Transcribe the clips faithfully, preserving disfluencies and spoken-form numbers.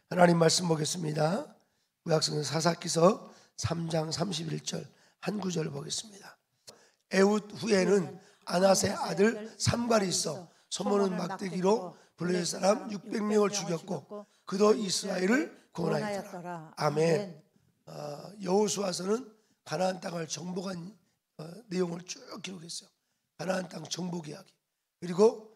하나님 말씀 보겠습니다. 구약성경 사사기서 삼 장 삼십일 절 한 구절 보겠습니다. 에훗 후에는 아낫의 아들 삼갈이 있어 소문은 막대기로 블레셋 사람 육백 명을 죽였고 그도 이스라엘을 구원하였더라. 아멘. 어, 여호수아서는 가나안 땅을 정복한 어, 내용을 쭉 기록했어요. 가나안 땅 정복 이야기. 그리고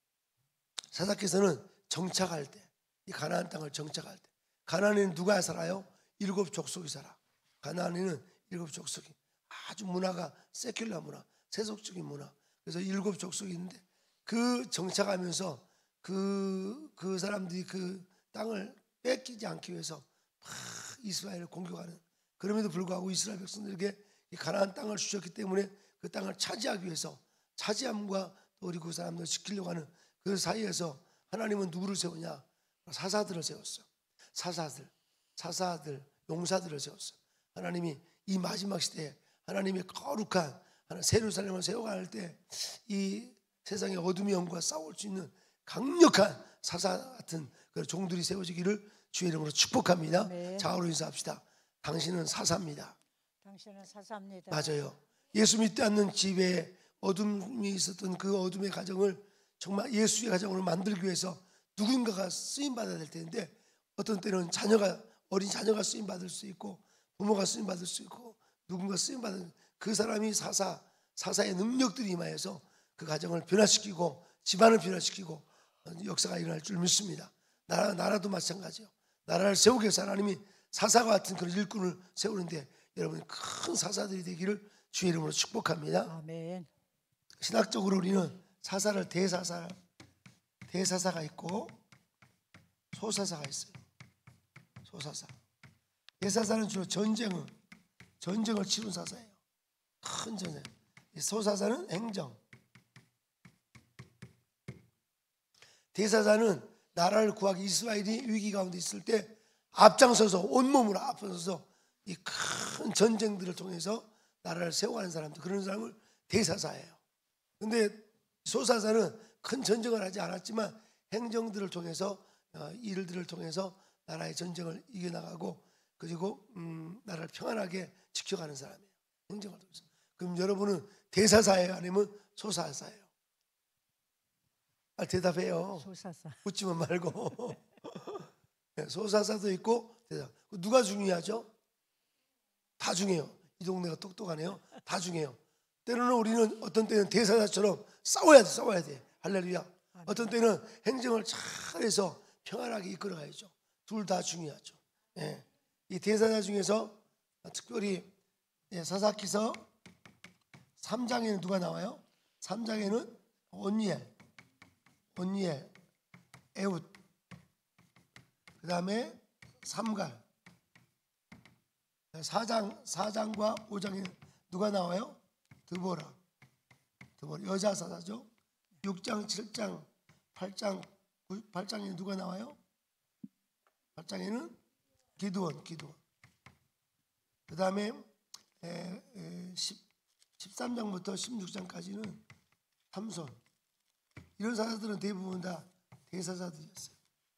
사사기서는 정착할 때, 이 가나안 땅을 정착할 때, 가나안에는 누가 살아요? 일곱 족속이 살아. 가나안에는 일곱 족속이 아주 문화가 세큘러 문화, 세속적인 문화. 그래서 일곱 족속이 있는데 그 정착하면서 그, 그 사람들이 그 땅을 뺏기지 않기 위해서 막 이스라엘을 공격하는, 그럼에도 불구하고 이스라엘 백성들에게 이 가나안 땅을 주셨기 때문에 그 땅을 차지하기 위해서 차지함과 또 우리 그 사람들을 지키려고 하는 그 사이에서 하나님은 누구를 세우냐? 사사들을 세웠어요. 사사들, 사사들, 용사들을 세웠어요. 하나님이 이 마지막 시대에 하나님의 거룩한 세루살렘을 세워갈 때 이 세상의 어둠의 영과 싸울 수 있는 강력한 사사 같은 그런 종들이 세워지기를 주의 이름으로 축복합니다. 네. 자으로 인사합시다. 당신은 사사입니다. 당신은 사사입니다. 맞아요. 예수 믿지 않는 집에 어둠이 있었던 그 어둠의 가정을 정말 예수의 가정으로 만들기 위해서 누군가가 쓰임 받아야 될 텐데, 어떤 때는 자녀가, 어린 자녀가 쓰임 받을 수 있고 부모가 쓰임 받을 수 있고 누군가 쓰임 받은 그 사람이 사사, 사사의 능력들이 임하여서 그 가정을 변화시키고 집안을 변화시키고 역사가 일어날 줄 믿습니다. 나라, 나라도 마찬가지요. 나라를 세우기 위해서 하나님이 사사와 같은 그런 일꾼을 세우는데 여러분이 큰 사사들이 되기를 주의 이름으로 축복합니다. 아멘. 신학적으로 우리는 사사를 대사사, 대사사가 있고 소사사가 있어요. 소사사. 대사사는 주로 전쟁을 전쟁을 치룬 사사예요. 큰 전쟁. 소사사는 행정. 대사사는 나라를 구하기, 이스라엘이 위기 가운데 있을 때 앞장서서 온몸으로 앞서서 이 큰 전쟁들을 통해서 나라를 세워가는 사람들, 그런 사람을 대사사예요. 근데 소사사는 큰 전쟁을 하지 않았지만 행정들을 통해서, 일들을 통해서 나라의 전쟁을 이겨나가고 그리고 음, 나라를 평안하게 지켜가는 사람이에요. 행정을 통해서. 그럼 여러분은 대사사예요? 아니면 소사사예요? 아, 대답해요. 소사사. 웃지만 말고. 소사사도 있고 대사. 누가 중요하죠? 다 중요해요. 이 동네가 똑똑하네요. 다 중요해요. 때로는 우리는 어떤 때는 대사사처럼 싸워야 돼, 싸워야 돼. 할렐루야. 어떤 때는 행정을 잘해서 평안하게 이끌어가야죠. 둘 다 중요하죠. 예. 이 대사사 중에서 특별히 사사기서 삼 장에는 누가 나와요? 삼 장에는 온니엘, 온니엘, 에훗, 그 다음에 삼갈. 사 장, 사 장과 오 장에는 누가 나와요? 드보라, 드보라 여자 사사죠. 육 장, 칠 장, 팔 장, 팔 장에는 누가 나와요? 팔 장에는 기드온, 기드온. 그 다음에 십삼 장부터 십육 장까지는 삼손. 이런 사사들은 대부분 다 대사사들이었어요.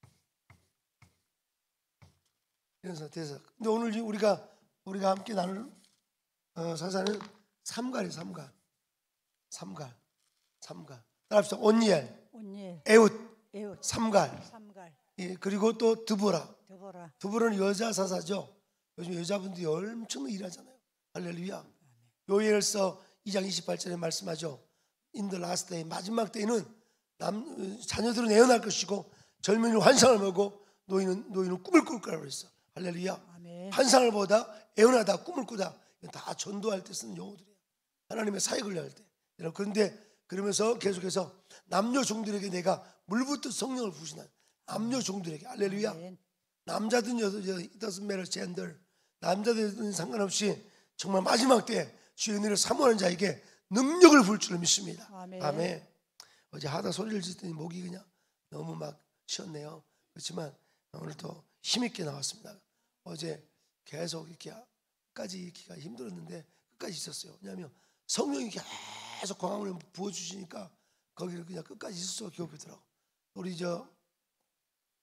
이런 사사, 대사사. 근데 오늘 우리가 우리가 함께 나눌 어, 사사는 삼갈이에요. 삼갈, 삼갈, 삼갈. 따라합시다. 온니엘, 온니엘, 에훗, 에훗, 삼갈. 삼갈. 예, 그리고 또 드보라. 드보라. 드보라는 여자 사사죠. 요즘 여자분들이 엄청 일하잖아요. 할렐루야. 요엘서 이 장 이십팔 절에 말씀하죠. In the last day, 마지막 때에는 남, 자녀들은 애어날 것이고 젊은이는 환상을 보고 노인은 노인은 꿈을 꿀 거라고 그랬어. 할렐루야. 아멘. 환상을 보다, 애어나다, 꿈을 꾸다. 이건 다 전도할 때 쓰는 용어들이에요. 하나님의 사역을 할 때. 그런데 그러면서 계속해서 남녀 종들에게 내가 물부터 성령을 부으시는 남녀 종들에게, 할렐루야. 아멘. 남자든 여자든 it doesn't matter gender, 남자든 상관없이 정말 마지막 때 주의 은혜를 사모하는 자에게 능력을 부을 줄을 믿습니다. 아멘. 아멘. 어제 하다 소리를 짓더니 목이 그냥 너무 막 쉬었네요. 그렇지만 오늘 또 힘있게 나왔습니다. 어제 계속 이렇게 끝까지 있기가 힘들었는데 끝까지 있었어요. 왜냐하면 성령이 계속 광화문에 부어주시니까 거기를 그냥 끝까지 있을 수가 없더라고. 우리 저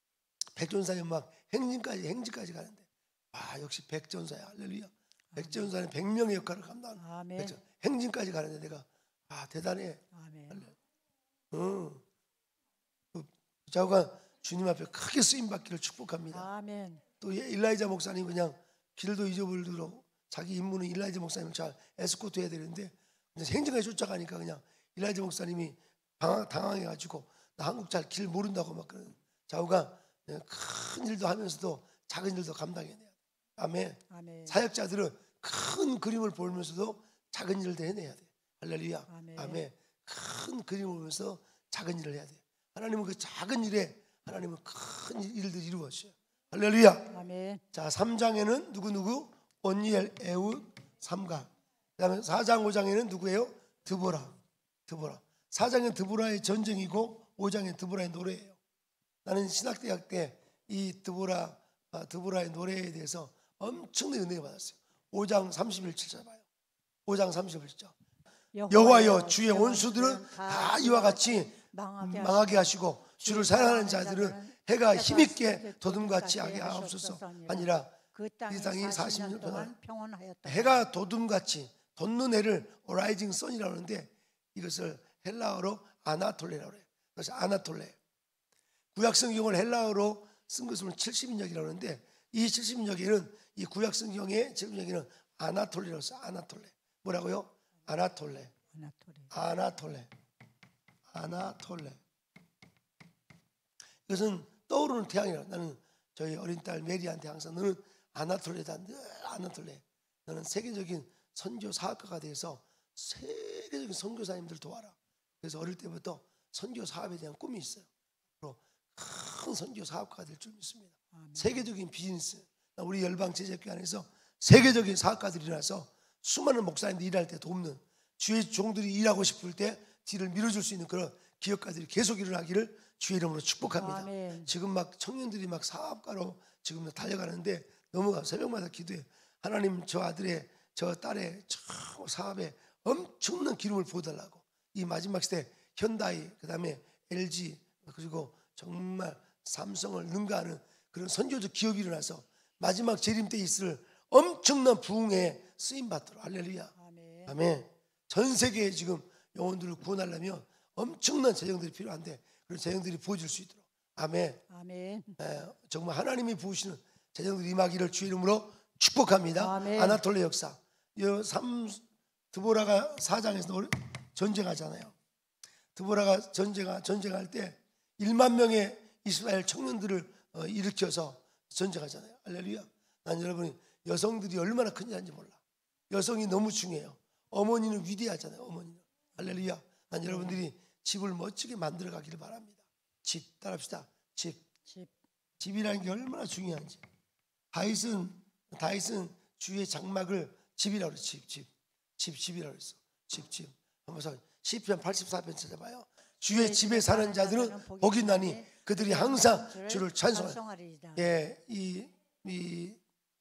백전사님 막 행진까지 행진까지 가는데 아 역시 백전사야. 할렐루야. 백전사는 백 명의 역할을 감당하는 아멘. 백전. 행진까지 가는데 내가 아 대단해. 아멘. 응. 그 좌우가 주님 앞에 크게 쓰임 받기를 축복합니다. 아멘. 또 일라이자 목사님 그냥 길도 잊어버리도록 자기 임무는 일라이자 목사님을 잘 에스코트 해야 되는데 행진까지 쫓아가니까 그냥 일라이자 목사님이 방황, 당황해가지고 나 한국 잘 길 모른다고 막 그러는 좌우가 큰 일도 하면서도 작은 일도 감당해야 돼요. 아멘. 아멘. 사역자들은 큰 그림을 보면서도 작은 일을 해내야 돼. 할렐루야. 아멘. 아멘. 큰 그림을 보면서 작은 일을 해야 돼. 하나님은 그 작은 일에 하나님은 큰 일들을 이루어주셔요. 할렐루야. 아멘. 자, 삼 장에는 누구누구? 온니엘, 에웃, 삼가. 그 다음에 사 장, 오 장에는 누구예요? 드보라. 드보라. 사 장은 드보라의 전쟁이고 오 장은 드보라의 노래예요. 나는 신학대학 때 이 드보라, 드보라의 노래에 대해서 엄청난 은혜를 받았어요. 오 장 삼십일 절 봐요. 오 장 삼십일 절. 여호와여 주의 원수들은 다 이와 같이 망하게 하시고 주를 사랑하는 자들은 해가 힘있게 도둠같이 하게 하옵소서. 아니라 그 이 땅이 땅이 사십 사십 년 년 동안 동안 평온하였다. 해가 도둠같이 돋는 해를 오라이징 선이라고 하는데 이것을 헬라어로 아나톨레라고 해요. 그래서 아나톨레. 구약성경을 헬라어로 쓴 것은 칠십인역이라고 하는데 이 칠십인역에는 이 구약성경의 칠십인역에는 아나톨레라고 써요. 아나톨레. 뭐라고요? 아나톨레. 아나톨레. 아나톨레. 아나톨레. 이것은 떠오르는 태양이라. 나는 저희 어린 딸 메리한테 항상 너는 아나톨레다. 늘 아나톨레. 너는 세계적인 선교 사학가가 돼서 세계적인 선교사님들 도와라. 그래서 어릴 때부터 선교 사업에 대한 꿈이 있어요. 그리고 큰 선교 사업가가 될 줄 믿습니다. 아멘. 세계적인 비즈니스. 우리 열방 제자교회 안에서 세계적인 사업가들이 일어나서 수많은 목사님들이 일할 때 돕는 주의 종들이 일하고 싶을 때 뒤를 밀어줄 수 있는 그런 기업가들이 계속 일어나기를 주의 이름으로 축복합니다. 아멘. 지금 막 청년들이 막 사업가로 지금 달려가는데 너무 새벽마다 기도해. 하나님 저 아들의 저 딸의 저 사업에 엄청난 기름을 부어달라고. 이 마지막 시대 현다이 그다음에 엘지 그리고 정말 삼성을 능가하는 그런 선교적 기업이 일어나서 마지막 재림 때 있을 엄청난 부흥에 쓰임 받도록. 할렐루야. 아멘. 아멘. 전 세계에 지금 영혼들을 구원하려면 엄청난 재정들이 필요한데 그런 재정들이 부어질 수 있도록. 아멘. 아멘. 에, 정말 하나님이 부으시는 재정들이 임하기를 주의 이름으로 축복합니다. 아멘. 아나톨레 역사. 이 삼 드보라가 사 장에서 전쟁하잖아요. 드보라가 전쟁하, 전쟁할 때 일만 명의 이스라엘 청년들을 어, 일으켜서 전쟁하잖아요. 할렐루야. 난 여러분이 여성들이 얼마나 큰 일인지 몰라. 여성이 너무 중요해요. 어머니는 위대하잖아요. 어머니는. 할렐루야. 난 여러분들이 집을 멋지게 만들어 가기를 바랍니다. 집 따라합시다. 집. 집. 집이라는 게 얼마나 중요한지. 다윗은 다윗은 주의 장막을 집이라고 그랬어. 집, 집. 집, 집이라고 그랬어. 집, 집. 한번 시편 팔십사 편 찾아봐요. 주의 집에 사는 자들은 복이 있나니 그들이 항상 주를 찬송하리이다. 예, 이, 이,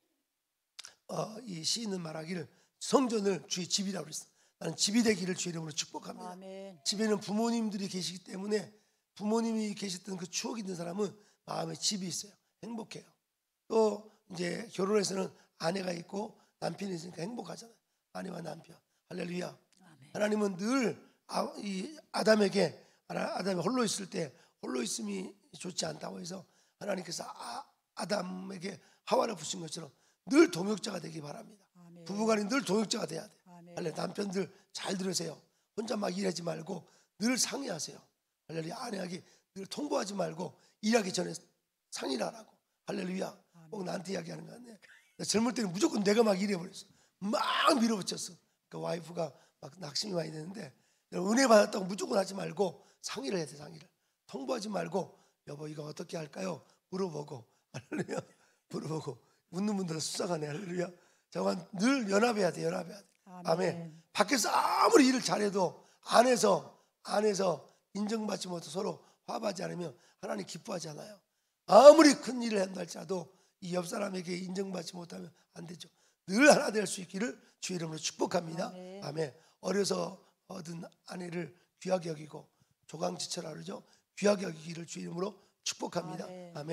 어, 이 시인은 말하기를 성전을 주의 집이라고 그랬어. 나는 집이 되기를 주의 이름으로 축복합니다. 아멘. 집에는 부모님들이 계시기 때문에 부모님이 계셨던 그 추억이 있는 사람은 마음에 집이 있어요. 행복해요. 또 이제 결혼해서는 아내가 있고 남편이 있으니까 행복하잖아요. 아내와 남편. 할렐루야. 아멘. 하나님은 늘 아, 이 아담에게 아담이 홀로 있을 때 홀로 있음이 좋지 않다고 해서 하나님께서 아, 아담에게 하와를 부신 것처럼 늘 동역자가 되기 바랍니다. 아멘. 부부간이 늘 동역자가 돼야 돼. 아멘. 할렐 남편들 잘 들으세요. 혼자 막 일하지 말고 늘 상의하세요. 할렐루야. 아내에게 늘 통보하지 말고 일하기 전에 상의를 하라고. 할렐루야. 꼭 나한테 이야기하는 거 아니야. 젊을 때는 무조건 내가 막 일해버렸어. 막 밀어붙였어. 그 와이프가 막 낙심이 많이 되는데 은혜 받았다고 무조건 하지 말고 상의를 해야 돼. 상의를. 통보하지 말고 여보 이거 어떻게 할까요? 물어보고. 할렐루야. 물어보고. 웃는 분들은 수상하네. 할렐루야. 저건 늘 연합해야 돼. 연합해야 돼. 아멘. 아멘. 밖에서 아무리 일을 잘해도 안에서 안에서 인정받지 못해 서로 화합하지 않으면 하나님 기뻐하지 않아요. 아무리 큰 일을 한다 할지라도 이 옆 사람에게 인정받지 못하면 안 되죠. 늘 하나 될 수 있기를 주의 이름으로 축복합니다. 아멘. 아멘. 어려서 얻은 아내를 귀하게 여기고 조강지처라 그러죠. 귀하게 여기기를 주의 이름으로 축복합니다. 아멘. 아멘.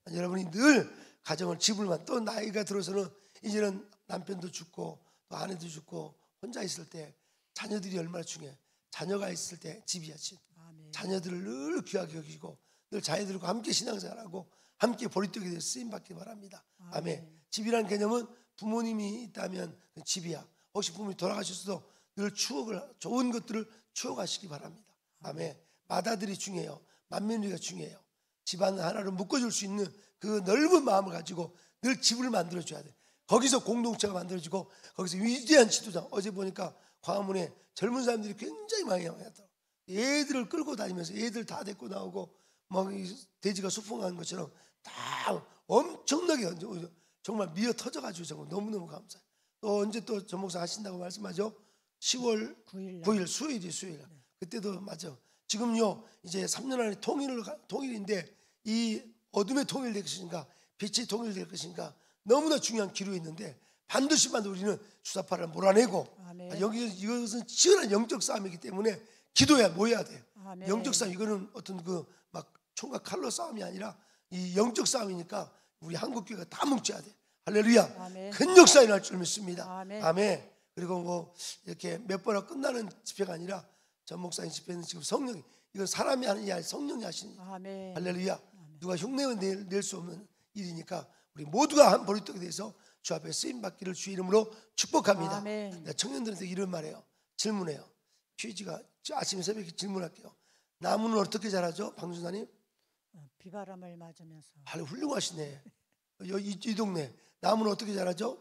여러분이 늘 가정을 집을만, 또 나이가 들어서는 이제는 남편도 죽고 또 아내도 죽고 혼자 있을 때 자녀들이 얼마나 중요해. 자녀가 있을 때 집이야, 집. 아멘. 자녀들을 늘 귀하게 여기고 늘 자녀들과 함께 신앙생활하고 함께 보릿독이 되어 쓰임받기 바랍니다. 아멘. 아멘. 집이라는 개념은 부모님이 있다면 그 집이야. 혹시 부모님이 돌아가셨어도 늘 추억을, 좋은 것들을 추억하시기 바랍니다. 아멘. 맏아들이 중요해요. 맏며느리가 중요해요. 집안 하나를 묶어줄 수 있는 그 넓은 마음을 가지고 늘 집을 만들어줘야 돼. 거기서 공동체가 만들어지고 거기서 위대한 지도자. 어제 보니까 광화문에 젊은 사람들이 굉장히 많이 왔더라고요. 애들을 끌고 다니면서 애들 다 데리고 나오고 막 돼지가 수풍하는 것처럼 다 엄청나게 정말 미어 터져가지고 정말 너무너무 감사해요. 또 언제 또 전목사 하신다고 말씀하죠? 시월 구일 날. 구일 수요일이 수요일. 그때도 맞아. 지금요 이제 삼 년 안에 통일을 통일인데 이 어둠의 통일될 것인가 빛의 통일될 것인가 너무나 중요한 기로에 있는데 반드시 반드시 우리는 주사파를 몰아내고 아멘. 여기 이것은 치열한 영적 싸움이기 때문에 기도해야 모여야 돼요. 아멘. 영적 싸움 이거는 어떤 그 막 총과 칼로 싸움이 아니라 이 영적 싸움이니까 우리 한국 교회가 다 뭉쳐야 돼. 할렐루야. 아멘. 큰 역사 일어날 줄 믿습니다. 아멘. 아멘. 그리고 뭐 이렇게 몇 번하고 끝나는 집회가 아니라 전 목사님 집회는 지금 성령이 이건 사람이 하는 일이 아니라 성령이 하시는 일. 아멘. 할렐루야. 누가 흉내는 낼 수 없는 일이니까 우리 모두가 한 보릿독에 대해서 주 앞에 쓰임 받기를 주의 이름으로 축복합니다. 아멘. 내가 청년들한테 이런 말해요. 질문해요. 퀴즈가 아침 새벽에 질문할게요. 나무는 어떻게 자라죠? 방준사님? 어, 비바람을 맞으면서. 아, 훌륭하시네. 여기 이, 이 동네 나무는 어떻게 자라죠?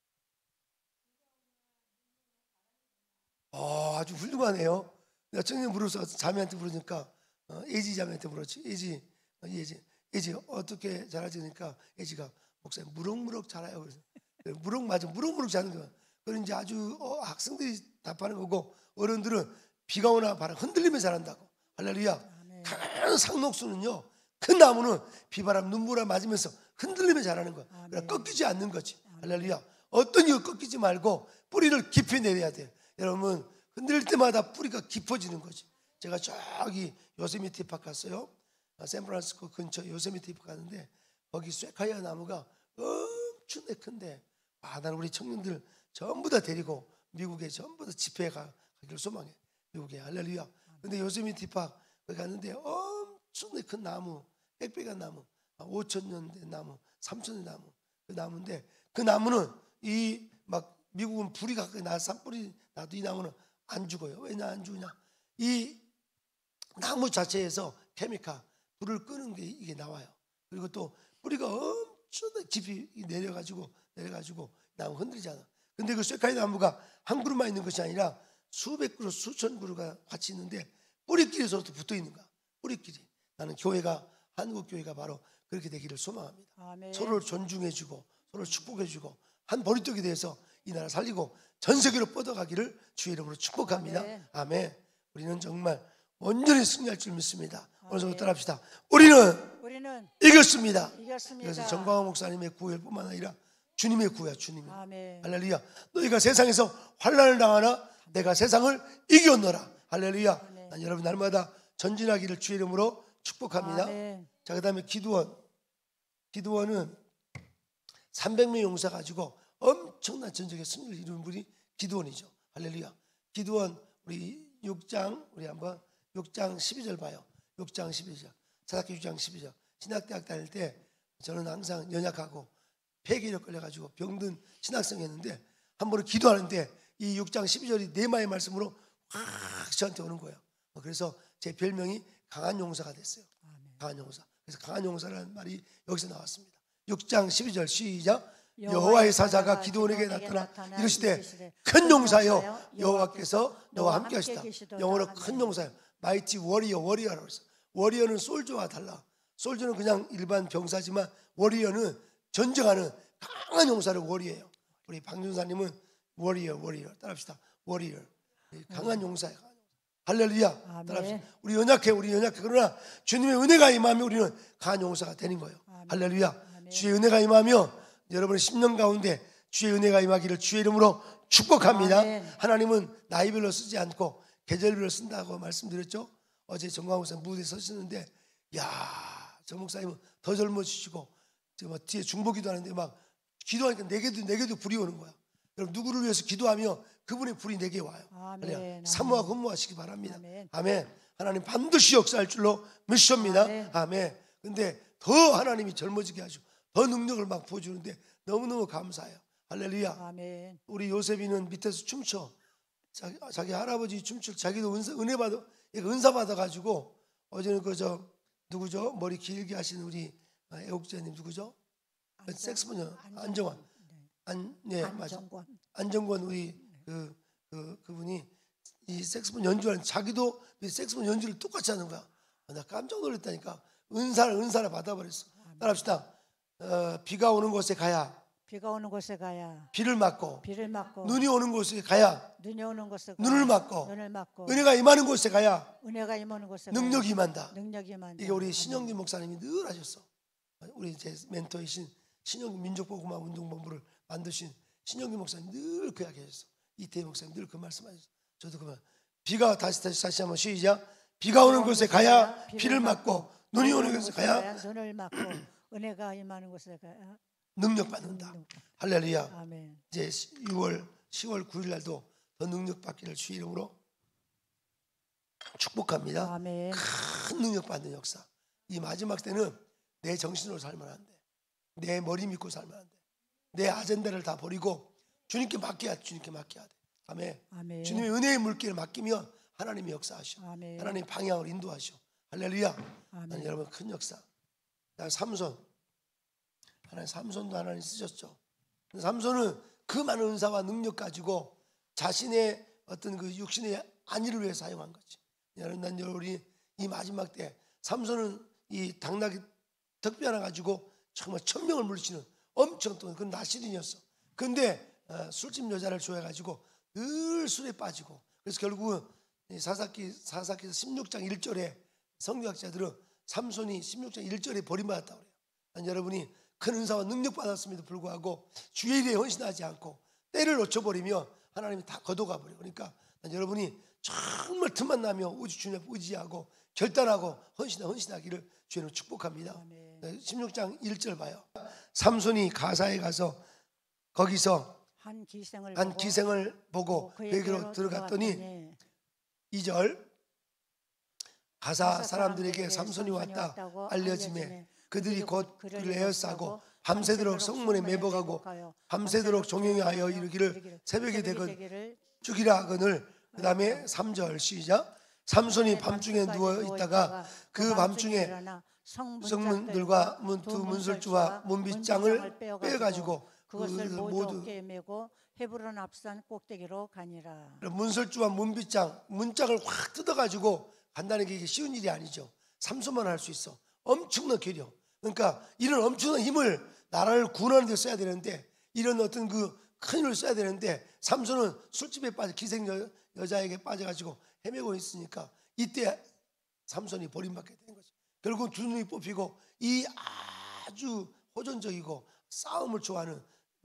어, 아주 훌륭하네요. 내가 청년 물어서 자매한테 물으니까 어, 애지 자매한테 물었지. 애지, 어, 애지, 애지 어떻게 자라지니까 애지가 목사님 무럭무럭 자라요. 그래서 무럭 맞아, 무럭무럭 자는 거야. 그런 이제 아주 어, 학생들이 답하는 거고 어른들은 비가 오나 바람 흔들리며 자란다고. 할렐루야. 아멘. 큰 상록수는요, 큰 나무는 비바람 눈보라 맞으면서 흔들리며 자라는 거야. 아멘. 그러니까 꺾이지 않는 거지. 할렐루야. 어떤 이유 꺾이지 말고 뿌리를 깊이 내려야 돼. 여러분 흔들릴 때마다 뿌리가 깊어지는 거지. 제가 저기 요세미티 파크 갔어요. 샌프란시스코 근처 요세미티 파크 갔는데 거기 쇠카이아 나무가 엄청나게 큰데 아, 나는 우리 청년들 전부 다 데리고 미국에 전부 다 집회에 가, 가기를 소망해. 미국에. 할렐루야. 근데 요세미티 파크 거기 갔는데 엄청나게 큰 나무, 빽빽한 나무, 오천 년 된 나무, 삼천 년 나무, 그 나무인데 그 나무는 이 막 미국은 불이 가까이 나 산불이 나도 이 나무는 안 죽어요. 왜냐 안 죽냐? 이 나무 자체에서 케미칼 불을 끄는 게 이게 나와요. 그리고 또 뿌리가 엄청나게 깊이 내려가지고 내려가지고 나무 흔들리잖아. 근데 그 쇠카이 나무가 한 그루만 있는 것이 아니라 수백 그루, 수천 그루가 같이 있는데 뿌리끼리 서로 붙어 있는 거야. 뿌리끼리. 나는 교회가 한국 교회가 바로 그렇게 되기를 소망합니다. 아멘. 서로를 존중해주고 서로를 축복해주고 한 보릿독에 대해서 이 나라 살리고 전 세계로 뻗어가기를 주의 이름으로 축복합니다. 아멘. 아멘. 우리는 정말 온전히 승리할 줄 믿습니다. 오늘 아멘. 저도 따라합시다. 우리는 우리는 이겼습니다. 이겼습니다. 이것은 정광호 목사님의 구애뿐만 아니라 주님의 구애야. 주님의. 아멘. 할렐루야. 너희가 세상에서 환난을 당하나 내가 세상을 이겼노라. 할렐루야. 아멘. 난 여러분 날마다 전진하기를 주의 이름으로 축복합니다. 아멘. 자, 그 다음에 기드원. 기드원은 삼백 명 용사 가지고 엄청난 전적의 승리를 이룬 분이 기드원이죠. 할렐루야. 기드원 우리 육 장 우리 한번 육 장 십이 절 봐요. 육 장 십이 절. 사사기 육 장 십이 절. 신학대학 다닐 때 저는 항상 연약하고 폐기력 걸려가지고 병든 신학생이었는데 한 번은 기도하는데 이 육 장 십이 절이 네마의 말씀으로 확 저한테 오는 거예요. 그래서 제 별명이 강한 용사가 됐어요. 아멘. 강한 용사. 그래서 강한 용사라는 말이 여기서 나왔습니다. 육 장 십이 절 시작. 여호와의 여호와의 사자가 사자가 기드온에게 기드온에게 나타나 나타나 이르시되 이르시되 큰 용사여 용사여 여호와께서 너와 함께 함께 하시다. 계시도다. 영어로 아멘. 큰 용사여. 마이티 워리어 워리어라고 했어요. 워리어는 솔저와 달라. 솔저는 그냥 일반 병사지만 워리어는 전쟁하는 강한 용사를 워리어예요. 우리 방준사님은 워리어 워리어 따라합시다. 워리어. 강한 용사예요. 할렐루야. 아멘. 따라합시다. 우리 연약해 우리 연약해. 그러나 주님의 은혜가 임하면 우리는 강한 용사가 되는 거예요. 아멘. 할렐루야. 아멘. 주의 은혜가 임하면 여러분의 십 년 가운데 주의 은혜가 임하기를 주의 이름으로 축복합니다. 아멘. 하나님은 나이별로 쓰지 않고 계절별로 쓴다고 말씀드렸죠. 어제 정광훈 목사 무대에 서시는데 야 저 목사님은 더 젊어지시고 지금 막 뒤에 중보기도 하는데 막 기도하니까 내게도 내게도 불이 오는 거야. 여러분 누구를 위해서 기도하며 그분의 불이 내게 와요. 아멘, 아멘. 사모하고 근무하시기 바랍니다. 아멘. 아멘. 하나님 반드시 역사할 줄로 믿습니다. 아멘. 아멘. 근데 더 하나님이 젊어지게 하시고 더 능력을 막 부어주는데 너무너무 감사해요. 할렐루야. 아멘. 우리 요셉이는 밑에서 춤춰. 자기, 자기 할아버지 춤출 자기도 은사, 은혜 받아 은사 받아가지고 어제는 그저 누구죠? 머리 길게 하시는 우리 애국자님 누구죠? 안정- 섹스폰요 안정권. 안정환. 네. 안, 네, 맞아. 안정권. 안정권 우리 그, 그 그분이 이 색스폰 연주하는 자기도 이 색스폰 연주를 똑같이 하는 거야. 아, 나 깜짝 놀랐다니까. 은사를 은사를 받아버렸어. 따라합시다. 어, 비가 오는 곳에 가야 비가 오는 곳에 가야 비를 맞고 비를 맞고 눈이 오는 곳에 가야 눈이 오는 곳에 가야 눈을 맞고 눈을 맞고 은혜가 임하는 곳에 가야 은혜가 임하는 곳에 능력이 가야 임한다. 능력이 임한다. 이게 우리 신영기 목사님이 늘 하셨어. 우리 제 멘토이신 신영기 민족보고마 운동본부를 만드신 신영기 목사님 늘 그 이야기 하셨어. 이태희 목사님 늘 그 말씀하셨어. 저도 그만 비가 다시 다시 다시 한번 시작. 비가 오는 곳에 가야 비를 맞고 눈이 오는 곳에 가야 눈을 맞고 은혜가 임하는 곳에 가야 능력 받는다. 할렐루야. 아멘. 이제 유월 시월 구일 날도 더 능력 받기를 주 이름으로 축복합니다. 아멘. 큰 능력 받는 역사. 이 마지막 때는 내 정신으로 살면 안 돼. 내 머리 믿고 살면 안 돼. 내 아젠다를 다 버리고 주님께 맡겨야 돼. 주님께 맡겨야 돼. 아멘. 아멘. 주님의 은혜의 물길을 맡기면 하나님이 역사하셔. 아멘. 하나님 방향을 인도하셔. 할렐루야. 아멘. 나는 여러분 큰 역사. 나 삼손. 하나님 삼손도 하나님 쓰셨죠. 삼손은 그 많은 은사와 능력 가지고 자신의 어떤 그 육신의 안위를 위해 사용한 거지. 여러분, 난 우리 이 마지막 때 삼손은 이 당나귀 덕비 하나 가지고 정말 천명을 물리치는 엄청 또 그건 나시린이었어. 근데 어, 술집 여자를 좋아해가지고 늘 술에 빠지고 그래서 결국은 사사기 사사기서 십육 장 일 절에 성경학자들은 삼손이 십육 장 일 절에 버림받았다고 그래요. 난 여러분이 큰 은사와 능력 받았음에도 불구하고 주의 일에 헌신하지 않고 때를 놓쳐버리면 하나님이 다 걷어가 버려요. 그러니까 난 여러분이 정말 틈만 나면 오직 주님 의지하고 결단하고 헌신, 헌신하기를 주님으로 축복합니다. 아멘. 십육 장 일 절 봐요. 삼손이 가사에 가서 거기서 한 기생을 한 보고 기생을 보고 그에게로 그에게로 들어갔더니 들어갔더니 이 절 가사 가사 사람들에게 사람들에게 삼손이 삼손이 왔다 왔다고 알려지매 알려지매 그들이 곧 그를 그를 에워싸고 밤새도록 밤새도록 성문에 성문에 매복하고 매복하여 밤새도록 종용하여 종용하여 이르기를 이르기를 새벽이 새벽이 되건 되기를 죽이라 하거늘 그 다음에 삼 절 시작. 삼손이 밤중에 누워 있다가 그 밤중에 성문들과 문, 두 문설주와 문빗장을 빼가지고 그것을 그 모두 모두 어깨에 메고 헤브론 앞산 꼭대기로 가니라. 문설주와 문빗장 문짝을 확 뜯어가지고 간다는 게 이게 쉬운 일이 아니죠. 삼손만 할 수 있어. 엄청난 괴력. 그러니까 이런 엄청난 힘을 나라를 구원하는 데 써야 되는데 이런 어떤 그 큰 힘을 써야 되는데 삼손은 술집에 빠져 기생 여, 여자에게 빠져가지고 헤매고 있으니까 이때 삼손이 버림받게 된 거죠. 결국 두 눈이 뽑히고 이 아주 호전적이고 싸움을 좋아하는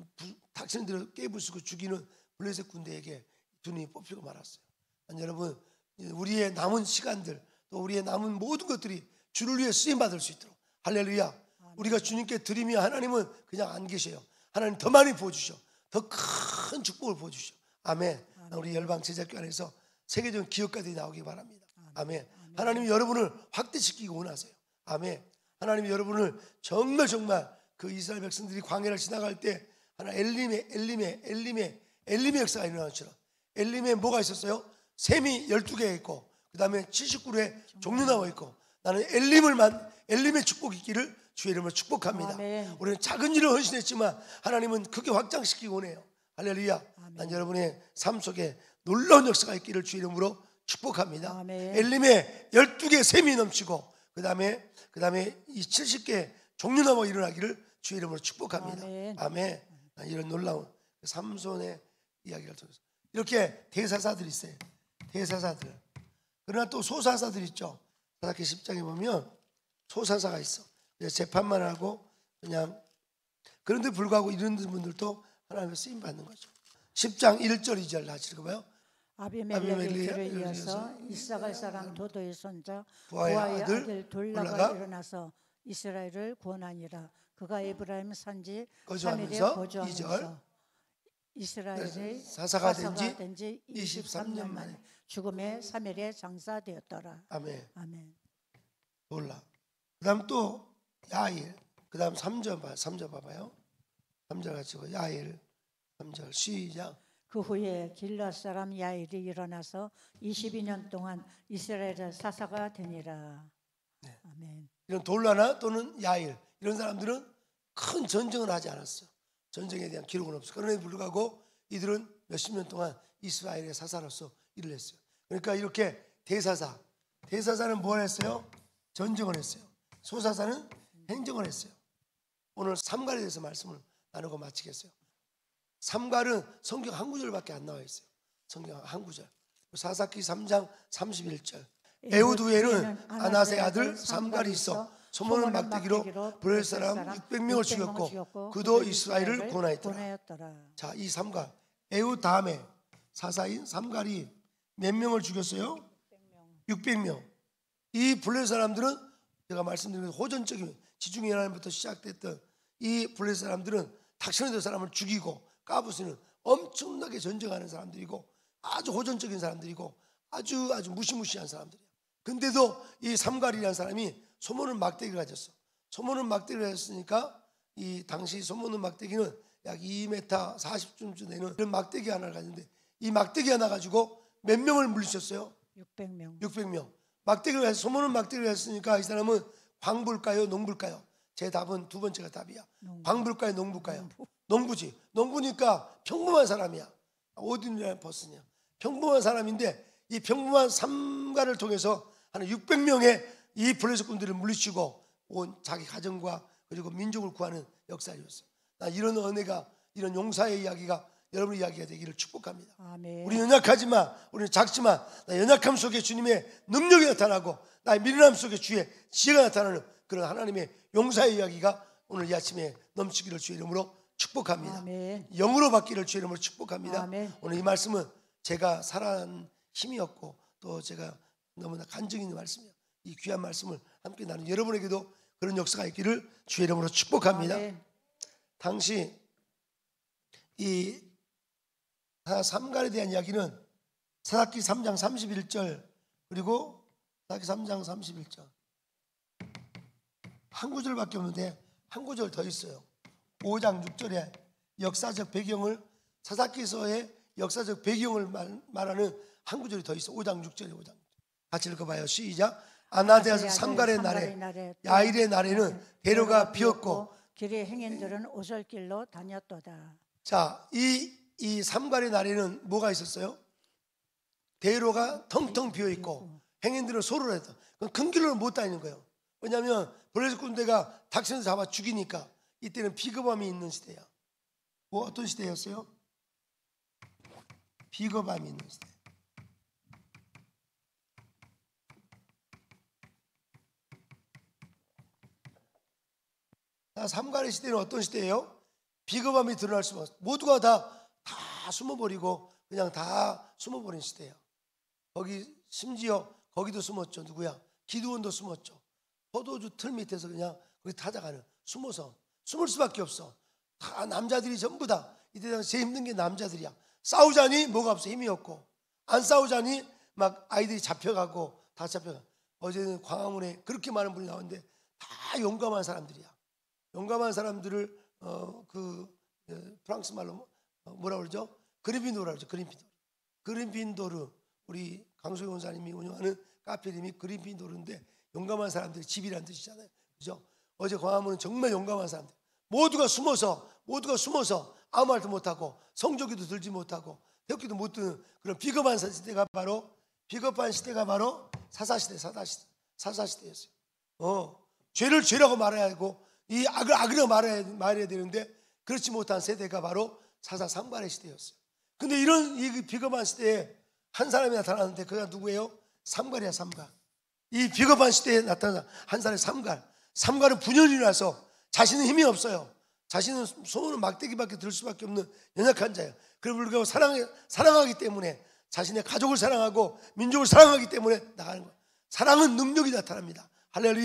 닥치는대로 깨부수고 죽이는 블레셋 군대에게 두 눈이 뽑히고 말았어요. 여러분, 우리의 남은 시간들 또 우리의 남은 모든 것들이 주를 위해 쓰임받을 수 있도록 할렐루야. 우리가 주님께 드리면 하나님은 그냥 안 계셔요. 하나님 더 많이 부어주셔. 더 큰 축복을 부어주셔. 아멘. 아멘. 우리 열방 제자교 안에서 세계적인 기업가들이 나오기 바랍니다. 아멘. 아멘. 하나님이 여러분을 확대시키기 원하세요. 아멘. 하나님이 여러분을 정말 정말 그 이스라엘 백성들이 광야를 지나갈 때 하나 엘림의 엘림의 엘림의 엘림의 역사가 일어나는 것처럼 엘림에 뭐가 있었어요? 샘이 열두 개 있고 그 다음에 칠십구 류의 종류 나와 있고 나는 엘림을만 엘림의 축복이 있기를 주의 이름으로 축복합니다. 아멘. 우리는 작은 일을 헌신했지만 하나님은 크게 확장시키기 원해요. 할렐루야. 아멘. 난 여러분의 삶 속에 놀라운 역사가 있기를 주의 이름으로 축복합니다. 아멘. 엘림에 열두 개 샘이 넘치고 그 다음에 그 다음에 이 칠십 개 종류 나무 일어나기를 주의 이름으로 축복합니다. 아멘. 아멘. 이런 놀라운 삼손의 이야기를 통해서 이렇게 대사사들이 있어요. 대사사들. 그러나 또 소사사들 있죠. 사사기 십 장에 보면 소사사가 있어. 재판만 하고 그냥 그런데 불구하고 이런 분들도 하나님의 쓰임 받는 거죠. 십 장 일 절 이 절 같이 읽어봐요. 아비멜렉의 길을 이어서 이사갈 사람 도도의 손자 부하의 부하의 아들 아들 돌라가 돌라가 일어나서 이스라엘을 구원하니라. 그가 에브라임 산지 거주하면서 삼 일에 이 절. 거주하면서 이스라엘의 사사가 된지 된지 이십삼 년 만에 죽음의 삼 일에 장사되었더라. 아멘. 아멘. 몰라. 그다음 또 야일. 그다음 삼 절 봐. 삼 절 봐봐요. 삼 절 같이 고 야일. 삼 절 시작. 그 후에 길앗 사람 야일이 일어나서 이십이 년 동안 이스라엘의 사사가 되니라. 네. 아멘. 이런 돌라나 또는 야일 이런 사람들은 큰 전쟁을 하지 않았어요. 전쟁에 대한 기록은 없어요. 그런데 불구하고 이들은 몇십 년 동안 이스라엘의 사사로서 일을 했어요. 그러니까 이렇게 대사사, 대사사는 뭘 했어요? 전쟁을 했어요. 소사사는 행정을 했어요. 오늘 삼갈에 대해서 말씀을 나누고 마치겠어요. 삼갈은 성경 한 구절밖에 안 나와 있어요. 성경 한 구절. 사사기 삼 장 삼십일 절. 에훗 후에는 아나세 아들 삼갈이 있어 소문은 막대기로 브렐 사람 육백 명을 죽였고 그도 이스라엘을 구원하였더라. 자, 이 삼갈 에훗 다음에 사사인 삼갈이 몇 명을 죽였어요? 육백 명. 이 블레 사람들은 제가 말씀드린 호전적인 지중해난부터 시작됐던 이 블레 사람들은 닥쳐내던 사람을 죽이고 까부수는 엄청나게 전쟁하는 사람들이고 아주 호전적인 사람들이고 아주 아주 무시무시한 사람들이에요. 근데도 이 삼갈이라는 사람이 소모는 막대기를 가졌어. 소모는 막대기를 가졌으니까 이 당시 소모는 막대기는 약 이 미터 사십 쯤 되는 이런 막대기 하나를 가졌는데 이 막대기 하나 가지고 몇 명을 물리쳤어요? 육백 명. 육백 명. 막대기를 해서 소모는 막대기를 했으니까 이 사람은 광부일까요? 농부일까요? 제 답은 두 번째가 답이야. 농부. 광부일까요? 농부일까요? 농부. 농부지. 농부니까 평범한 사람이야. 오디너리 퍼슨이야. 평범한 사람인데 이 평범한 삼갈을 통해서 한 육백 명의 이 블레셋군들을 물리치고 온 자기 가정과 그리고 민족을 구하는 역사였어요. 나 이런 은혜가, 이런 용사의 이야기가 여러분의 이야기가 되기를 축복합니다. 아멘. 우리 연약하지만, 우리는 작지만 나 연약함 속에 주님의 능력이 나타나고 나의 미련함 속에 주의 지혜가 나타나는 그런 하나님의 용사의 이야기가 오늘 이 아침에 넘치기를 주의 이름으로 축복합니다. 아멘. 영으로 받기를 주의 이름으로 축복합니다. 아멘. 오늘 이 말씀은 제가 살아난 힘이었고 또 제가 너무나 간증이 있는 말씀이에요. 이 귀한 말씀을 함께 나눈 여러분에게도 그런 역사가 있기를 주의 이름으로 축복합니다. 아멘. 당시 이 삼갈에 대한 이야기는 사사기 삼 장 삼십일 절 그리고 사사기 삼 장 삼십일 절 한 구절밖에 없는데 한 구절 더 있어요. 오 장 육 절에 역사적 배경을 사사기서의 역사적 배경을 말, 말하는 한 구절이 더 있어. 오 장 육 절에 오 장 같이 읽어봐요. 시작. 아나데아서 삼갈의 날에 야일의 날에는 대로가 비었고 길의 행인들은 오솔길로 다녔도다. 자, 이, 이 삼갈의 날에는 뭐가 있었어요? 대로가 텅텅 비어 있고 행인들은 소를 했다. 그럼 큰 길로 못 다니는 거예요. 왜냐하면 블레셋 군대가 닥쳐서 잡아 죽이니까 이때는 비겁함이 있는 시대야. 뭐 어떤 시대였어요? 비겁함이 있는 시대. 삼갈의 시대는 어떤 시대예요? 비겁함이 드러날 수가 없어. 모두가 다, 다 숨어버리고 그냥 다 숨어버린 시대야. 거기 심지어 거기도 숨었죠. 누구야? 기드온도 숨었죠. 포도주 틀 밑에서 그냥 거기 찾아가는 숨어서 숨을 수밖에 없어. 다 남자들이 전부 다 이때 당시 제일 힘든 게 남자들이야. 싸우자니 뭐가 없어. 힘이 없고 안 싸우자니 막 아이들이 잡혀가고 다 잡혀가. 어제는 광화문에 그렇게 많은 분이 나오는데 다 용감한 사람들이야. 용감한 사람들을 어, 그 프랑스 말로 뭐라 그러죠? 그린핀도르라 그러죠. 그린핀도르. 그린핀도르 우리 강소희 원사님이 운영하는 카페 이름이 그린핀도르인데 용감한 사람들이 집이라는 뜻이잖아요. 그죠? 어제 광화문은 정말 용감한 사람들. 모두가 숨어서 모두가 숨어서 아무 말도 못하고 성조기도 들지 못하고 대학교도 못 듣는 그런 비겁한 시대가 바로 비겁한 시대가 바로 사사시대 사사시대 사사시대였어요. 어, 죄를 죄라고 말해야 하고 이 악을 악이라고 말해야, 말해야 되는데 그렇지 못한 세대가 바로 사사 삼갈의 시대였어요. 근데 이런 이 비겁한 시대에 한 사람이 나타나는데 그가 누구예요? 삼갈이야. 삼갈. 이 비겁한 시대에 나타난 한 사람의 삼갈. 삼갈은 분열이 나서 자신은 힘이 없어요. 자신은 소문은 막대기밖에 들 수밖에 없는 연약한 자예요. 그럼에도 불구하고 사랑, 사랑하기 때문에 자신의 가족을 사랑하고 민족을 사랑하기 때문에 나가는 거예요. 사랑은 능력이 나타납니다. 할렐루야.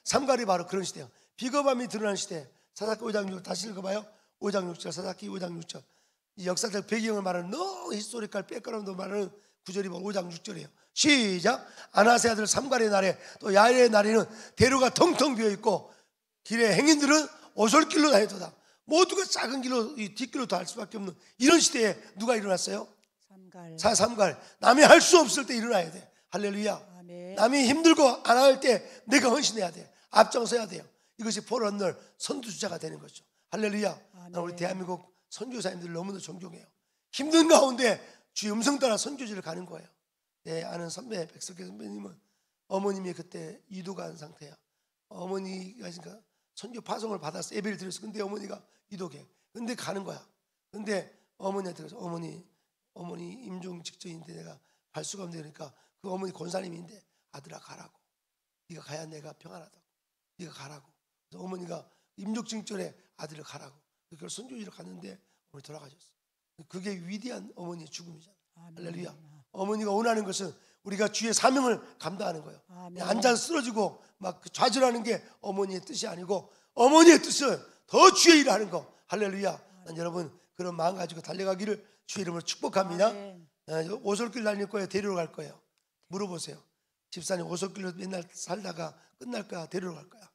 삼갈이 바로 그런 시대예요. 비겁함이 드러난 시대. 사사기 오 장 육 절 다시 읽어봐요. 오 장 육 절 사사기 오 장 육 절. 이 역사적 배경을 말하는 너무 히스토리컬 백그라운드 말하는 구절이 오 장 육 절이에요. 시작. 아나세 아들 삼갈의 날에 또 야일의 날에는 대로가 텅텅 비어있고 길에 행인들은 오솔길로 다니도다. 모두가 작은 길로 이 뒷길로 다 할 수밖에 없는 이런 시대에 누가 일어났어요? 삼갈. 사 삼갈. 남이 할 수 없을 때 일어나야 돼. 할렐루야. 아멘. 남이 힘들고 안 할 때 내가 헌신해야 돼. 앞장서야 돼요. 이것이 포런널 선두주자가 되는 거죠. 할렐루야. 난 우리 대한민국 선교사님들 너무나 존경해요. 힘든 가운데 주의 음성 따라 선교지를 가는 거예요. 내 아는 선배 백석희 선배님은 어머님이 그때 이도가 한 상태야. 어머니가 그러니까 선교 파송을 받아서 예배를 드렸어. 근데 어머니가 이도계. 근데 가는 거야. 근데 어머니한테 그래서 어머니 어머니 임종 직전인데 내가 갈 수가 없는데 그러니까 그 어머니 권사님인데 아들아 가라고. 네가 가야 내가 평안하다고. 네가 가라고. 그래서 어머니가 임종 직전에 아들을 가라고. 그걸 선교지를 갔는데 어머니 돌아가셨어. 그게 위대한 어머니의 죽음이잖아. 아멘. 할렐루야. 어머니가 원하는 것은 우리가 주의 사명을 감당하는 거예요. 앉아서 쓰러지고 막 좌절하는 게 어머니의 뜻이 아니고 어머니의 뜻은 더 주의 일을 하는 거. 할렐루야. 난 여러분 그런 마음 가지고 달려가기를 주의 이름으로 축복합니다. 아멘. 오솔길 다닐 거예요? 데리러 갈 거예요? 물어보세요. 집사님 오솔길로 맨날 살다가 끝날 거야? 데리러 갈 거야?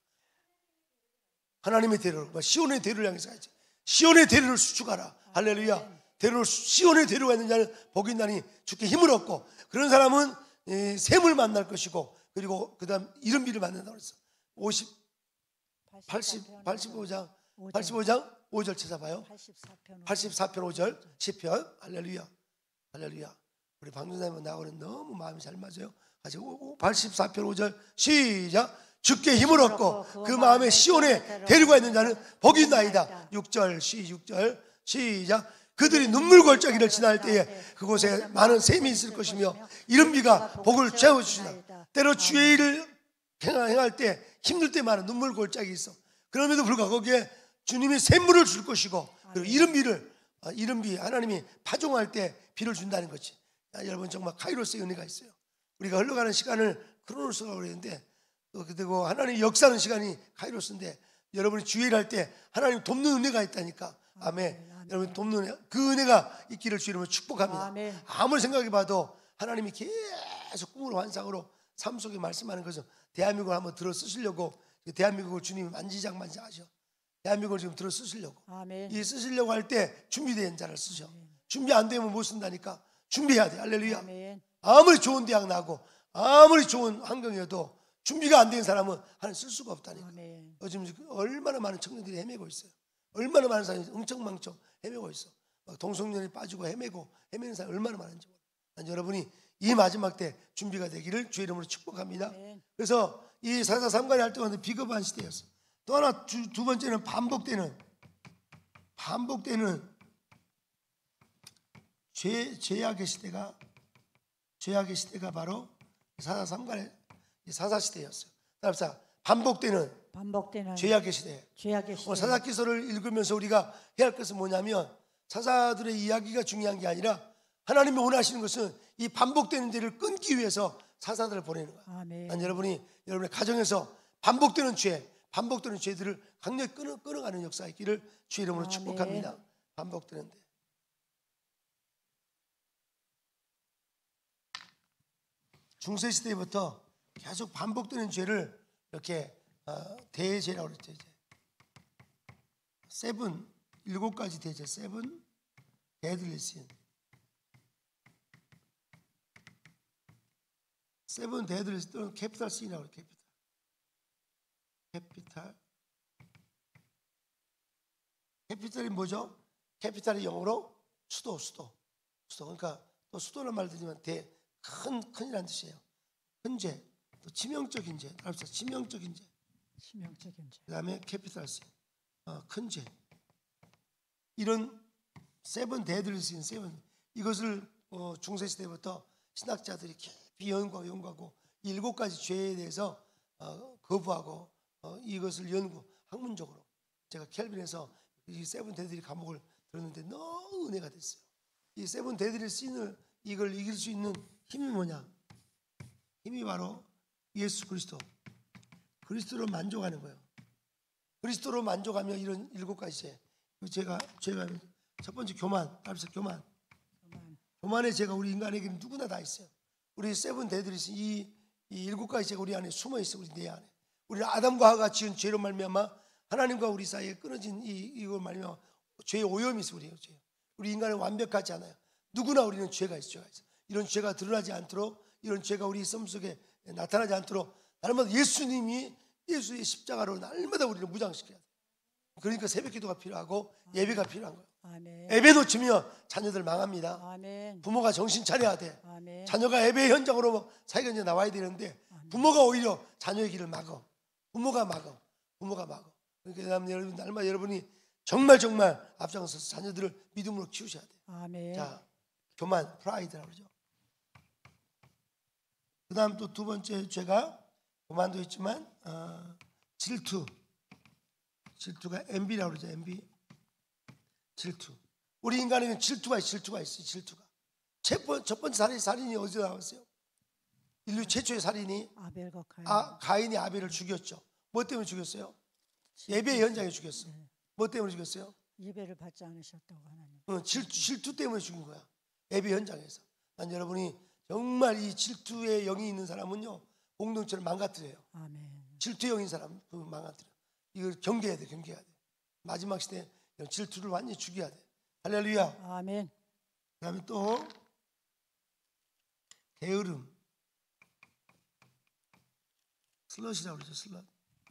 하나님의 데리러, 시온의 데리를 향해서 가야지. 시온의 데리를 수축하라. 할렐루야. 데리를 시온의 데리가 있는 자는 복이 있나니 주께 힘을 얻고 그런 사람은 샘을 만날 것이고 그리고 그 다음 이른비를 만난다고 그랬어. 오십, 팔십, 팔십오 장 팔십오 장 오 절 찾아봐요. 팔십사 편 오 절 시편. 할렐루야. 할렐루야. 우리 방송사님은 나하고는 너무 마음이 잘 맞아요. 같이 팔십사 편 오 절 시작. 주께 힘을 얻고 그 마음에 시온에 데리고 있는 자는 복이 있나이다. 육 절 시 육 절 시작. 그들이 눈물 골짜기를 지날 때에 그곳에 많은 샘이 있을 것이며 이른비가 복을 채워주시다. 때로 주의 일을 행할 때 힘들 때 많은 눈물 골짜기 있어. 그럼에도 불구하고 거기에 주님이 샘물을 줄 것이고 그리고 이른비를 이른비 하나님이 파종할 때 비를 준다는 거지. 야, 여러분 정말 카이로스의 은혜가 있어요. 우리가 흘러가는 시간을 크로노스라고 그러는데 그리고 하나님 역사하는 시간이 카이로스인데 여러분이 주의 일할 때 하나님 돕는 은혜가 있다니까. 아멘. 아멘. 여러분 돕는 은혜, 그 은혜가 있기를 주 이름으로 축복합니다. 아멘. 아무리 생각해봐도 하나님이 계속 꿈으로 환상으로 삶 속에 말씀하는 것은 대한민국을 한번 들어 쓰시려고 대한민국을 주님이 만지작 만지작 하셔. 대한민국을 지금 들어 쓰시려고. 아멘. 이 쓰시려고 할 때 준비된 자를 쓰셔. 아멘. 준비 안 되면 못 쓴다니까. 준비해야 돼. 할렐루야. 아멘. 아무리 좋은 대학 나고 아무리 좋은 환경이어도 준비가 안 된 사람은 하나님 쓸 수가 없다니까. 아멘. 요즘 얼마나 많은 청년들이 헤매고 있어요. 얼마나 많은 사람이 흥청망청 헤매고 있어. 막 동성연이 빠지고 헤매고 헤매는 사람이 얼마나 많은지 몰라. 난 여러분이 이 마지막 때 준비가 되기를 주의 이름으로 축복합니다. 아멘. 그래서 이 사사 삼갈이 활동하는 비겁한 시대였어. 또 하나 두, 두 번째는 반복되는 반복되는 죄, 죄악의 시대가 죄악의 시대가 바로 사사 삼갈의 사사 시대였어요. 따라서 반복되는 반복되는 죄악의 시대. 죄악의 시대. 사사기서를 읽으면서 우리가 해야 할 것은 뭐냐면 사사들의 이야기가 중요한 게 아니라 하나님이 원하시는 것은 이 반복되는 죄를 끊기 위해서 사사들을 보내는 거야. 아멘. 난 여러분이 여러분의 가정에서 반복되는 죄, 반복되는 죄들을 강력히 끊어, 끊어가는 역사가 있기를 주의 이름으로 아멘. 축복합니다. 반복되는 데. 중세시대부터 계속 반복되는 죄를 이렇게 어, 대죄라고 그랬죠. 이제 세븐 일곱 가지 대죄. 세븐 데들리 신. 세븐 데들리 신 또는 캐피탈 신이라고 그래요. 캐피탈. 캐피탈. 캐피탈이 뭐죠? 캐피탈이 영어로 수도, 수도, 수도. 그러니까 또 수도란 말 들으면 대 큰 큰이라는 뜻이에요. 큰 죄, 또 치명적인 죄. 따라서 치명적인 죄. 치명적인 죄. 그다음에 캐피탈 신, 어, 큰 죄. 이런 세븐 데들리신 세븐 이것을 어, 중세 시대부터 신학자들이 깊이 연구하고 연구하고 일곱 가지 죄에 대해서 어, 거부하고 어, 이것을 연구 학문적으로 제가 켈빈에서 이 세븐 데들리 과목을 들었는데 너무 은혜가 됐어요. 이 세븐 데들리 신을 이걸 이길 수 있는 힘이 뭐냐? 힘이 바로 예수 그리스도. 그리스도로 만족하는 거예요. 그리스도로 만족하며 이런 일곱 가지 죄. 제가 제가 첫 번째 교만, 앞서 교만. 교만. 교만의 죄가 우리 인간에게는 누구나 다 있어요. 우리 세븐 데드리스 이, 이 일곱 가지 죄가 우리 안에 숨어 있어. 우리 내 안에. 우리는 아담과 하가 지은 죄로 말미암아 하나님과 우리 사이에 끊어진 이 이걸 말미암아 죄의 오염이 있어. 우리요 죄. 우리 인간은 완벽하지 않아요. 누구나 우리는 죄가 있어. 죄가 있어. 이런 죄가 드러나지 않도록, 이런 죄가 우리 삶 속에 나타나지 않도록 날마다 예수님이 예수의 십자가로 날마다 우리를 무장시켜야 돼. 그러니까 새벽기도가 필요하고 예배가 필요한 거예요. 아멘. 예배 놓치면 자녀들 망합니다. 아멘. 부모가 정신 차려야 돼. 아멘. 자녀가 예배 현장으로 사회가 이제 나와야 되는데 부모가 오히려 자녀의 길을 막어. 부모가 막어. 부모가 막어. 그러니까 여러분 날마다 여러분이 정말 정말 앞장서서 자녀들을 믿음으로 키우셔야 돼요. 아멘. 자, 교만, 프라이드라고 그러죠. 그 다음 또 두 번째 죄가 교만도 있지만 어, 질투. 질투가 엔비라고 그러죠. 엔비. 질투. 우리 인간에는 질투가 있어. 질투가 있어요. 질투가. 첫, 번, 첫 번째 살인, 살인이 어디서 나왔어요? 인류 최초의 살인이 아벨과 가인. 아, 가인이 아벨을 죽였죠. 뭐 때문에 죽였어요? 예배 현장에 죽였어. 뭐 때문에 죽였어요? 예배를 받지 않으셨다고 하나님. 어, 질투, 질투 때문에 죽인 거야. 예배 현장에서. 난 여러분이 정말 이 질투의 영이 있는 사람은요 공동체를 망가뜨려요. 아멘. 질투의 영인 사람 그 망가뜨려. 이걸 경계해야 돼. 경계해야 돼. 마지막 시대에 질투를 완전히 죽여야 돼. 할렐루야. 아멘. 그 다음에 또 게으름. 슬럿이라고 그러죠. 슬럿.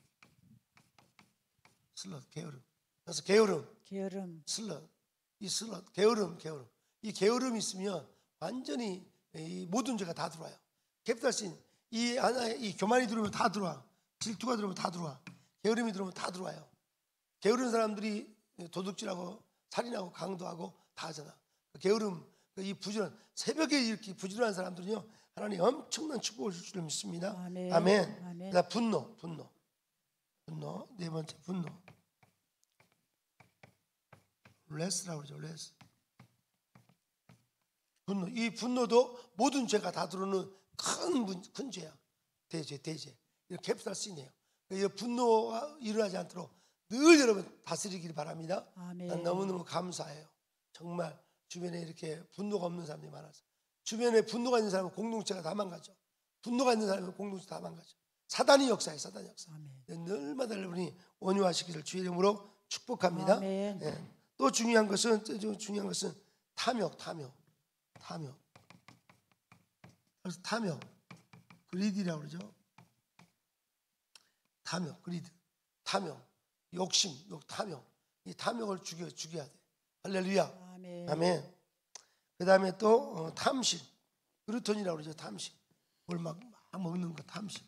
슬럿 게으름. 그래서 게으름. 게으름. 슬럿. 이 슬럿 게으름 게으름. 이 게으름이 있으면 완전히 이 모든 죄가 다 들어와요. 캐피탈신 이 하나의 이 교만이 들어오면 다 들어와. 질투가 들어오면 다 들어와. 게으름이 들어오면 다 들어와요. 게으른 사람들이 도둑질하고 살인하고 강도하고 다 하잖아. 게으름, 이 부지런 새벽에 이렇게 부지런한 사람들은요 하나님 엄청난 축복을 줄 줄 믿습니다. 아멘. 아멘. 아멘. 그다음 분노, 분노, 분노. 네 번째 분노. 레스라고 그러죠. 레스. 분노. 이 분노도 모든 죄가 다 들어오는 큰, 문, 큰 죄야. 대죄, 대죄. 이거 캐피탈 C네요. 이 분노가 일어나지 않도록 늘 여러분 다스리길 바랍니다. 아멘. 난 너무너무 감사해요. 정말 주변에 이렇게 분노가 없는 사람들이 많아서. 주변에 분노가 있는 사람은 공동체가 다 망가져. 분노가 있는 사람은 공동체 다 망가져. 사단이 역사예요. 사단이 역사. 아멘. 늘마다 여러분이 원유하시기를 주의 이름으로 축복합니다. 아멘. 예. 또 중요한 것은 또 중요한 것은 탐욕, 탐욕, 탐욕. 그래서 탐욕, 그리디라고 그러죠. 탐욕, 그리드, 탐욕, 욕심, 욕, 탐욕. 이 탐욕을 죽여 죽여야 돼. 할렐루야. 아멘. 아멘. 그 다음에 또 어, 탐심, 그루톤이라고 그러죠. 탐심. 뭘 막 막 먹는 거 탐심.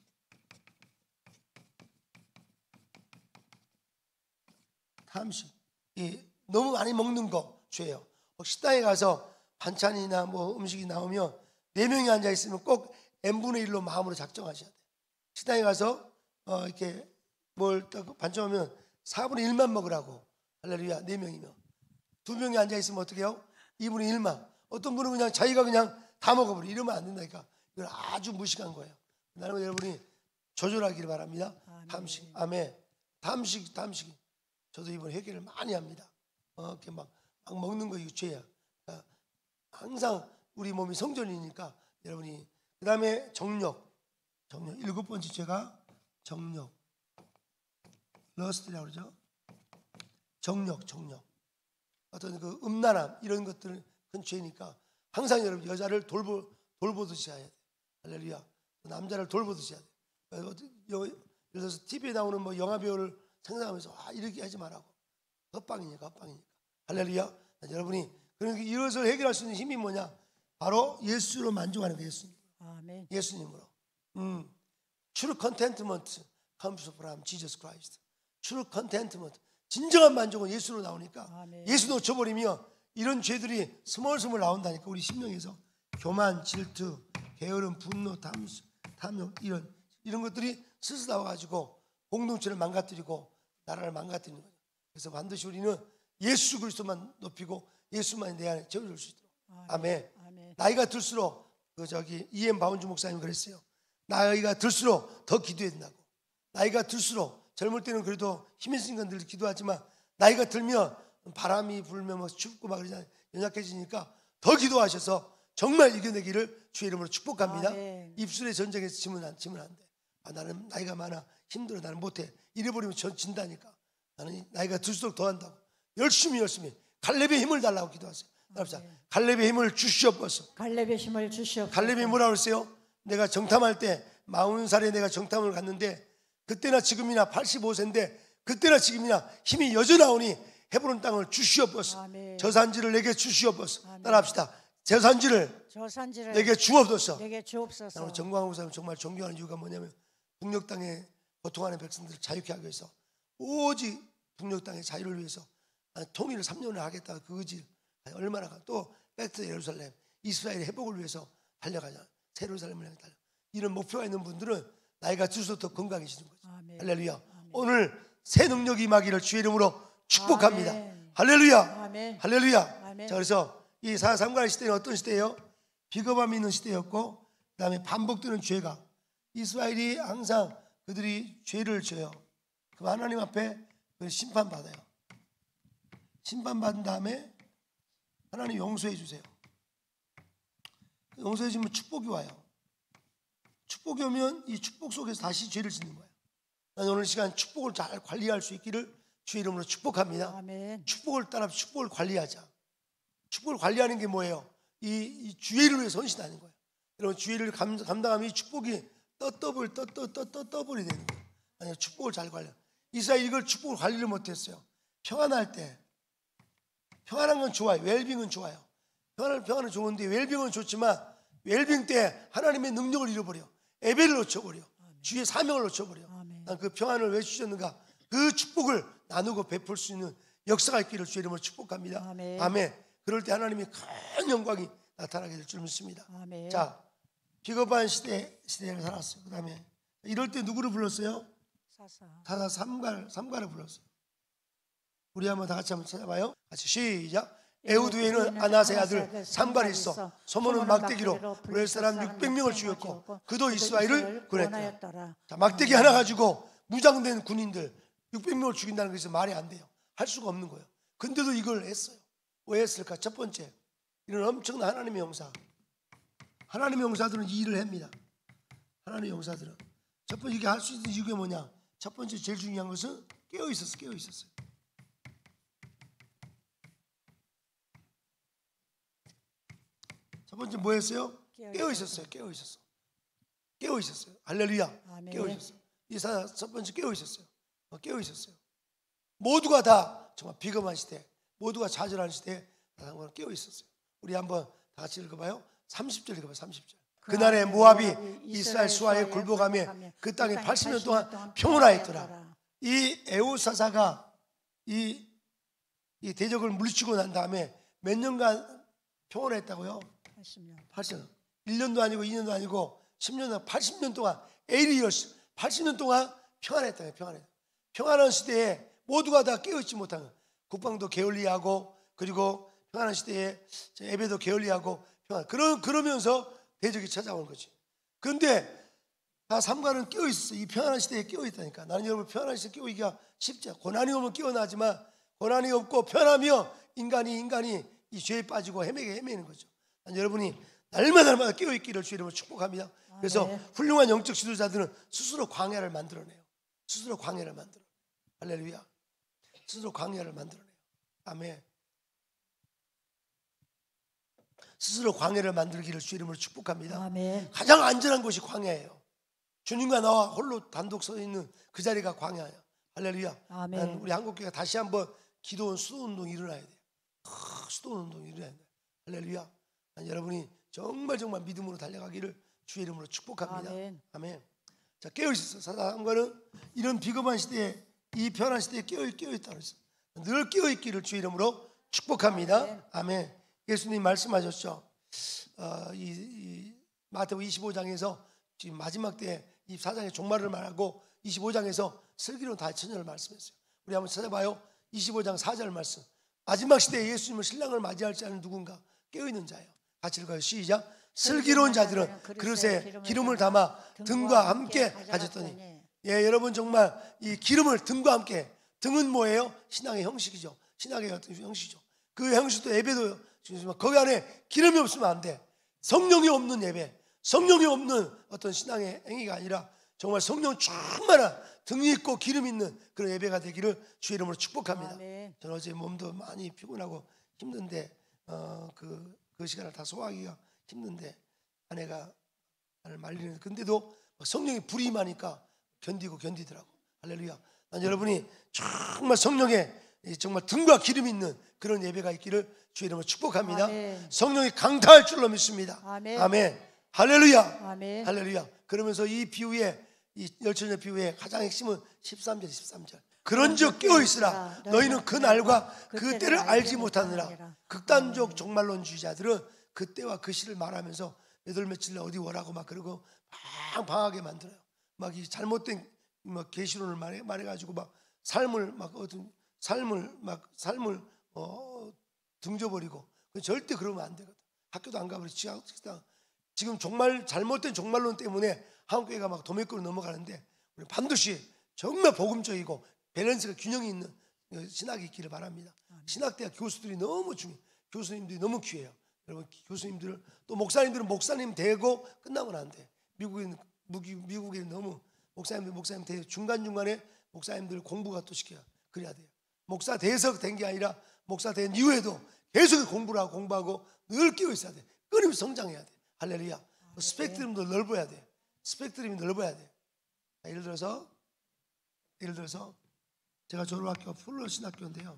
탐심. 이 너무 많이 먹는 거 죄예요. 식당에 가서 반찬이나 뭐 음식이 나오면 네 명이 앉아 있으면 꼭 n분의 일로 마음으로 작정하셔야 돼요. 식당에 가서 어, 이렇게 뭘 반찬하면 사분의 일만 먹으라고. 할렐루야. 네 명이면 두 명이 앉아 있으면 어떻게 해요? 이분의 일만. 어떤 분은 그냥 자기가 그냥 다 먹어버려. 이러면 안 된다니까. 이건 아주 무식한 거예요. 나는 여러분이 조절하기를 바랍니다. 아멘. 탐식, 아멘. 탐식, 탐식. 저도 이번에 회개를 많이 합니다. 어, 이렇게 막, 막 먹는 거 이거 죄야. 그러니까 항상 우리 몸이 성전이니까 여러분이. 그 다음에 정력, 정력. 일곱 번째 죄가 정력. 러스트라고 그러죠. 정력, 정력. 어떤 그 음란함 이런 것들은 큰 죄니까 항상 여러분 여자를 돌보 돌보듯이 해야 돼. 할렐루야. 남자를 돌보듯이 해야 돼. 예를 들어서 티비에 나오는 뭐 영화 배우를 생각하면서 아 이렇게 하지 말라고. 헛방이니까 헛방이니까. 할렐루야. 여러분이 그러니까 이것을 해결할 수 있는 힘이 뭐냐? 바로 예수로 만족하는 거예요. 예수님. 아멘. 예수님으로. 음. True contentment comes from Jesus Christ. True contentment. 진정한 만족은 예수로 나오니까 아멘. 예수 놓쳐버리면 이런 죄들이 스멀스멀 나온다니까. 우리 심령에서 교만, 질투, 게으름, 분노, 탐심, 탐욕 이런 이런 것들이 스스 나와가지고 공동체를 망가뜨리고 나라를 망가뜨리는 거예요. 그래서 반드시 우리는 예수 그리스도만 높이고 예수만 내 안에 채워줄 수 있도록. 아멘. 아멘. 나이가 들수록 그 저기 이엠 바운주 목사님 그랬어요. 나이가 들수록 더 기도해야 된다고. 나이가 들수록 젊을 때는 그래도 힘 있으니까 늘 기도하지만 나이가 들면 바람이 불면 뭐 춥고 막 그러잖아요. 연약해지니까 더 기도하셔서 정말 이겨내기를 주의 이름으로 축복합니다. 아멘. 입술의 전쟁에서 지면 안, 지면 안 돼. 아, 나는 나이가 많아, 힘들어, 나는 못해. 이래버리면 전 진다니까. 나는 나이가 들수록 더 한다고. 열심히 열심히 갈렙의 힘을 달라고 기도하세요. 따라합시다. 갈렙의 힘을 주시옵소서. 갈렙의 힘을 주시옵소서. 갈렙이 뭐라고 그랬어요? 내가 정탐할 때 마흔 살에 내가 정탐을 갔는데 그때나 지금이나 팔십오 세인데 그때나 지금이나 힘이 여전하오니 헤브론 땅을 주시옵소서. 아멘. 저 산지를 내게 주시옵소서. 아멘. 따라합시다. 저 산지를 저 산지를 내게 주옵소서. 내게 주옵소서. 나는 정광훈 사람 정말 존경하는 이유가 뭐냐면 북녘 땅에 고통하는 백성들을 자유케 하기 위해서 오직 북녘 땅의 자유를 위해서 통일을 삼 년을 하겠다 그 의지를 얼마나 가. 또 백투 예루살렘 이스라엘의 회복을 위해서 달려가자. 새 예루살렘을 향해 달려. 이런 목표가 있는 분들은 나이가 들수록 더 건강해지는 거죠. 아멘. 할렐루야. 아멘. 오늘 새 능력이 임하기를 주의 이름으로 축복합니다. 아멘. 할렐루야. 아멘. 할렐루야. 아멘. 자, 그래서 이 사삼가의 시대는 어떤 시대예요? 비겁함이 있는 시대였고 그다음에 반복되는 죄가 이스라엘이 항상 그들이 죄를 져요. 그럼 하나님 앞에 심판받아요. 심판받은 다음에 하나님 용서해 주세요. 용서해 주면 축복이 와요. 축복이 오면 이 축복 속에서 다시 죄를 짓는 거예요. 난 오늘 시간 축복을 잘 관리할 수 있기를 주의 이름으로 축복합니다. 아멘. 축복을 따라 축복을 관리하자. 축복을 관리하는 게 뭐예요? 이, 이 주의를 위해 헌신하는 거예요. 여러분 주의를 감, 감당하면 이 축복이 떠떠블 떠떠떠떠떠블이 되는 거예요. 아니 축복을 잘 관리. 이스라엘 이걸 축복을 관리를 못했어요. 평안할 때 평안한 건 좋아요. 웰빙은 좋아요. 평안은 평안은 좋은데 웰빙은 좋지만 웰빙 때 하나님의 능력을 잃어버려. 예배를 놓쳐버려. 주의 사명을 놓쳐버려. 난 그 평안을 왜 주셨는가? 그 축복을 나누고 베풀 수 있는 역사가 있기를 주의 이름으로 축복합니다. 아멘. 아멘. 그럴 때 하나님의 큰 영광이 나타나게 될 줄 믿습니다. 아멘. 자, 비겁한 시대 시대를 살았어요. 그다음에 이럴 때 누구를 불렀어요? 사사. 사사 삼갈 삼갈을 불렀어요. 우리 한번 다 같이 한번 찾아봐요. 같이 시작. 에우드에는 아나세 아들 삼갈이 있어 소문은 막대기로 브레 사람 육백 명을 죽였고 그도 이스라엘을 구원했다. 자, 막대기 하나 가지고 무장된 군인들 육백 명을 죽인다는 것이 말이 안 돼요. 할 수가 없는 거예요. 근데도 이걸 했어요. 왜 했을까? 첫 번째, 이런 엄청난 하나님의 용사. 하나님의 용사들은 이 일을 합니다. 하나님의 용사들은 첫 번째 이게 할 수 있는 이유가 뭐냐? 첫 번째 제일 중요한 것은 깨어 있었어, 깨어 있었어요. 첫 번째 뭐였어요? 깨어 있었어요. 깨어 있었어. 깨어 있었어요. 할렐루야. 아멘. 깨어 있었어요. 이 사 첫 번째 깨어 있었어요. 어, 깨어 있었어요. 모두가 다 정말 비겁한 시대, 모두가 좌절하는 시대에 다 깨어 있었어요. 우리 한번 다 같이 읽어봐요. 삼십 절 읽어봐요. 삼십 절. 그날에 모압이 이스라엘 수하에 굴복하며 그 땅에 팔십 년 동안 평온하였더라. 이 에우사사가 이, 이 대적을 물리치고 난 다음에 몇 년간 평온했다고요? 팔십 년. 팔십 년. 일 년도 아니고 이 년도 아니고 십 년 동안 팔십 년 동안 팔십 years 팔십 년 동안 평안했다. 평안했다. 평안한 시대에 모두가 다 깨어있지 못하는 국방도 게을리하고 그리고 평안한 시대에 예배도 게을리하고 평안. 그러, 그러면서 대적이 찾아오는 거지. 그런데 다 삼가는 깨어있었어. 이 평안한 시대에 깨어있다니까. 나는 여러분 평안한 시대에 깨어있기가 쉽지 않아. 고난이 오면 깨어나지만 고난이 없고 편하며 인간이 인간이 이 죄에 빠지고 헤매게 헤매는 거죠. 여러분이 날마다 날마다 깨어있기를 주의 이름으로 축복합니다. 그래서 네. 훌륭한 영적 지도자들은 스스로 광야를 만들어내요. 스스로 광야를 만들어. 할렐루야. 스스로 광야를 만들어내요. 아멘. 스스로 광야를 만들기를 주의 이름으로 축복합니다. 아멘. 가장 안전한 곳이 광야예요. 주님과 나와 홀로 단독 서 있는 그 자리가 광야예요. 할렐루야. 아멘. 난 우리 한국교회가 다시 한번 기도원 수도운동이 일어나야 돼요. 아, 수도운동이 일어나야 돼요. 할렐루야. 난 여러분이 정말 정말 믿음으로 달려가기를 주의 이름으로 축복합니다. 아멘. 아멘. 자, 깨어있었어. 사단과는 이런 비겁한 시대에 이 편한 시대에 깨어, 깨어있다 그랬어. 늘 깨어있기를 주의 이름으로 축복합니다. 아멘. 아멘. 예수님 말씀하셨죠. 어, 이, 이 마태복음 이십오 장에서 지금 마지막 때 이십사 장의 종말을 말하고 이십오 장에서 슬기로운 다의 처녀를 말씀했어요. 우리 한번 찾아봐요. 이십오 장 사 절 말씀. 마지막 시대에 예수님을 신랑을 맞이할 자는 누군가? 깨어있는 자예요. 같이 읽어요. 시작. 슬기로운 자들은 그릇에 기름을 담아 등과 함께 가졌더니 예, 여러분 정말 이 기름을 등과 함께, 등은 뭐예요? 신앙의 형식이죠. 신앙의 어떤 형식이죠. 그 형식도 예배도 거기 안에 기름이 없으면 안 돼. 성령이 없는 예배, 성령이 없는 어떤 신앙의 행위가 아니라 정말 성령 충만한 등이 있고 기름 있는 그런 예배가 되기를 주의 이름으로 축복합니다. 아멘. 저는 어제 몸도 많이 피곤하고 힘든데 어, 그, 그 시간을 다 소화하기가 힘든데 아내가 나를 말리는, 근데도 성령이 불이 임하니까 견디고 견디더라고. 할렐루야. 난 여러분이 정말 성령의 정말 등과 기름 있는 그런 예배가 있기를 주의 이름으로 축복합니다. 아멘. 성령이 강타할 줄로 믿습니다. 아멘. 아멘. 할렐루야. 아멘. 할렐루야. 그러면서 이 비유의 이 열처녀 비유의 가장 핵심은 십삼 절 십삼 절. 그런즉 깨어 있으라. 너희는 그 날과 그 때를 알지 못하느라. 극단적 종말론주의자들은 그 때와 그 시를 말하면서 몇월 며칠 어디 오라고 막 그러고 방방하게 만들어요. 막 이 잘못된 막 계시론을 말해 말해 가지고 막 삶을 막 어떤 삶을 막 삶을 어 등져버리고 절대 그러면 안 되거든. 학교도 안 가버리고 지금 정말 잘못된 종말론 때문에 한국교회가 막 도매급으로 넘어가는데 우리 반드시 정말 복음적이고 밸런스가 균형이 있는 신학이 있기를 바랍니다. 신학대학 교수들이 너무 중요해요. 교수님들이 너무 귀해요. 여러분 교수님들 또 목사님들은 목사님 되고 끝나면 안 돼. 미국인 미국인 너무 목사님들 목사님 되 중간중간에 목사님들 공부가 또 시켜요. 그래야 돼요. 목사 돼서 된 게 아니라 목사 된 이후에도 계속 공부를 하고 공부하고 늘 끼어 있어야 돼. 끊임없이 성장해야 돼. 할렐루야. 스펙트럼도 넓어야 돼. 스펙트럼이 넓어야 돼. 자, 예를 들어서 예를 들어서 제가 졸업학교가 풀로 신학교인데요.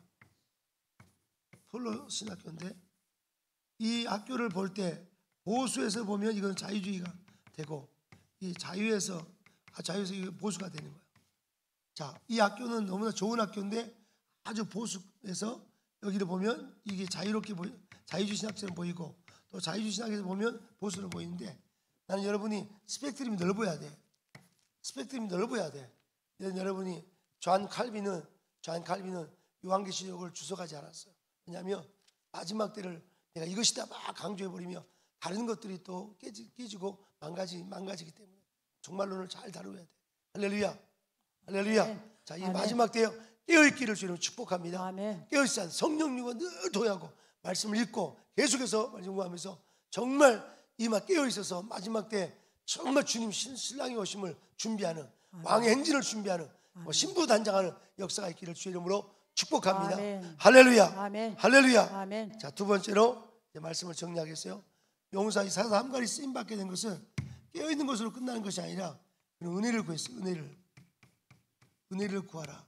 풀로 신학교인데 이 학교를 볼 때 보수에서 보면 이건 자유주의가 되고 이 자유에서 아, 자유에서 이거 보수가 되는 거예요. 자, 이 학교는 너무나 좋은 학교인데 아주 보수에서 여기를 보면 이게 자유롭게 보이 자유주의 신학처럼 보이고 또 자유주의 신학에서 보면 보수로 보이는데 나는 여러분이 스펙트럼이 넓어야 돼. 스펙트럼이 넓어야 돼. 여러분이 존 칼빈은 존 칼빈은 요한계시록을 주석하지 않았어요. 왜냐하면 마지막 때를 내가 이것이다 막 강조해버리며 다른 것들이 또 깨지, 깨지고 망가지, 망가지기 때문에 종말론을 잘 다루어야 돼. 할렐루야. 할렐루야. 아멘. 자, 이 아멘. 마지막 때에 깨어있기를 주님 축복합니다. 아멘. 깨어있어 성령님과 늘 도하고 말씀을 읽고 계속해서 말씀하면서 정말 이마 깨어있어서 마지막 때 정말 주님 신랑이 오심을 준비하는 왕의 행진을 준비하는 뭐 신부단장하는 역사가 있기를 주의 이름으로 축복합니다. 아멘. 할렐루야. 아멘. 할렐루야. 아멘. 자, 두 번째로 이제 말씀을 정리하겠어요. 용사의 사사 함갈이 쓰임 받게 된 것은 깨어 있는 것으로 끝나는 것이 아니라 은혜를 구했어요. 은혜를 은혜를 구하라.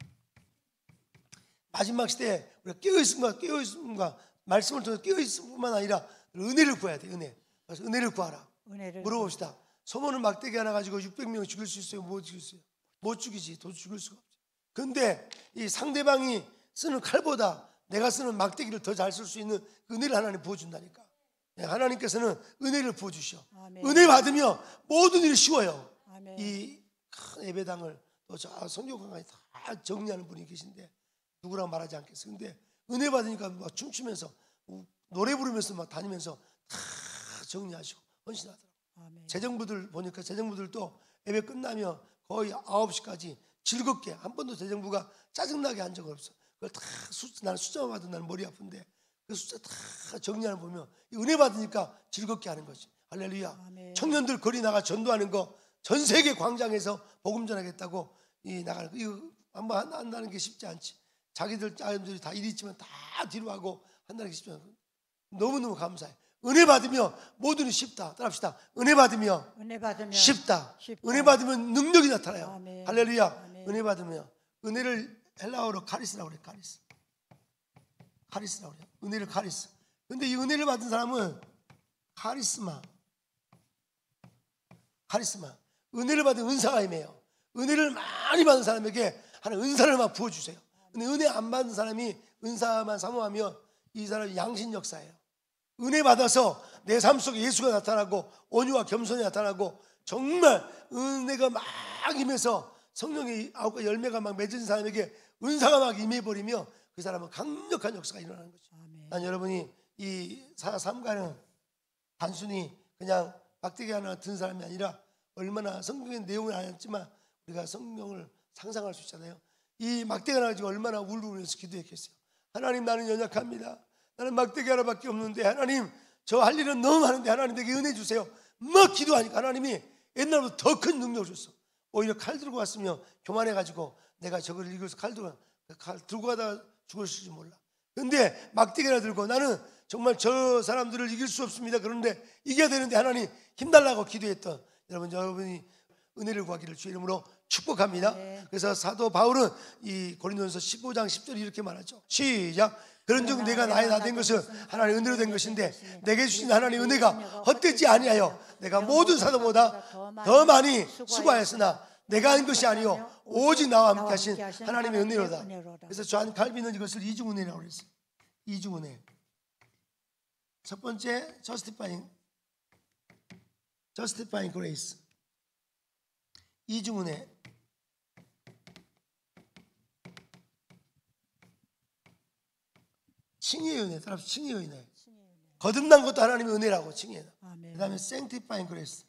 마지막 시대에 우리가 깨어 있음과 깨어 있음과 말씀을 통해 깨어 있음뿐만 아니라 은혜를 구해야 돼. 은혜. 그래서 은혜를 구하라. 은혜를 물어봅시다. 소문은 막대기 하나 가지고 육백 명을 죽일 수 있어요? 못 죽일 수 있어요? 못 죽이지. 도저히 죽일 수가 없지. 근데 이 상대방이 쓰는 칼보다 내가 쓰는 막대기를 더 잘 쓸 수 있는 은혜를 하나님 부어준다니까. 하나님께서는 은혜를 부어주셔. 아멘. 은혜 받으며 모든 일이 쉬워요. 아멘. 이 큰 예배당을 또 저 성교관까지 다 정리하는 분이 계신데 누구랑 말하지 않겠어요. 근데 은혜 받으니까 막 춤추면서 노래 부르면서 막 다니면서 다 정리하시고 헌신하더라고요. 아멘. 재정부들 보니까 재정부들도 예배 끝나면 거의 아홉 시까지 즐겁게 한 번도 재정부가 짜증나게 한 적은 없어. 그걸 다 숫자, 나는 숫자만 봐도 나는 머리 아픈데 그 숫자 다 정리하는 거 보면 은혜 받으니까 즐겁게 하는 거지. 할렐루야. 아멘. 청년들 거리 나가 전도하는 거 전 세계 광장에서 복음 전하겠다고 이 나가는 거 이거 한번 한다는 게 쉽지 않지. 자기들 자녀들이 다 일이 있지만 다 뒤로 하고 한다는 게 쉽지 않고 너무너무 감사해. 은혜 받으며 모든 이 쉽다. 따라합시다. 은혜 받으며 은혜 받으면 쉽다. 쉽다. 은혜 받으면 능력이 나타나요. 아멘. 할렐루야. 아멘. 은혜 받으며 은혜를 헬라어로 카리스라고 그래. 카리스. 카리스라고 그래. 은혜를 카리스. 근데 이 은혜를 받은 사람은 카리스마. 카리스마. 은혜를 받은 은사가 임해요. 은혜를 많이 받은 사람에게 하나님 은사를 막 부어주세요. 근데 은혜 안 받은 사람이 은사만 사모하면 이 사람이 양신 역사예요. 은혜 받아서 내 삶 속에 예수가 나타나고 온유와 겸손이 나타나고 정말 은혜가 막 임해서 성령의 아홉 가지 열매가 막 맺은 사람에게 은사가 막 임해버리며 그 사람은 강력한 역사가 일어나는 거죠. 아멘. 난 여러분이 이 사삼가는 단순히 그냥 막대기 하나 든 사람이 아니라 얼마나 성경의 내용을 안 했지만 우리가 성령을 상상할 수 있잖아요. 이 막대기 하나 가지고 얼마나 울면서 기도했겠어요. 하나님, 나는 연약합니다. 나는 막대기 하나밖에 없는데 하나님, 저 할 일은 너무 많은데 하나님 내게 은혜 주세요. 막 기도하니까 하나님이 옛날보다 더 큰 능력을 줬어. 오히려 칼 들고 왔으면 교만해가지고 내가 저걸 이겨서 칼 들고 칼 들고 가다가 죽었을지 몰라. 근데 막대기 하나 들고 나는 정말 저 사람들을 이길 수 없습니다. 그런데 이겨야 되는데 하나님 힘달라고 기도했던 여러분, 여러분이 은혜를 구하기를 주 이름으로 축복합니다. 네. 그래서 사도 바울은 이 고린도전서 십오 장 십 절에 이렇게 말하죠. 시작. 그런즉 내가 나의 나 된 것은 하나님의 은혜로 된 것인데 내게 주신 하나님의 은혜가 헛되지 아니하여 내가 모든 사도보다 더 많이 수고하였으나 내가 한 것이 아니요 오직 나와 함께 하신 하나님의 은혜로다. 그래서 존 칼빈은 이것을 이중 은혜라고 그랬어요. 이중 은혜. 첫 번째 justifying justifying grace. 이중 은혜. 칭의의 은혜. 따라서 칭의의 은혜. 거듭난 것도 하나님의 은혜라고 칭의해요. 그 다음에 sanctifying grace.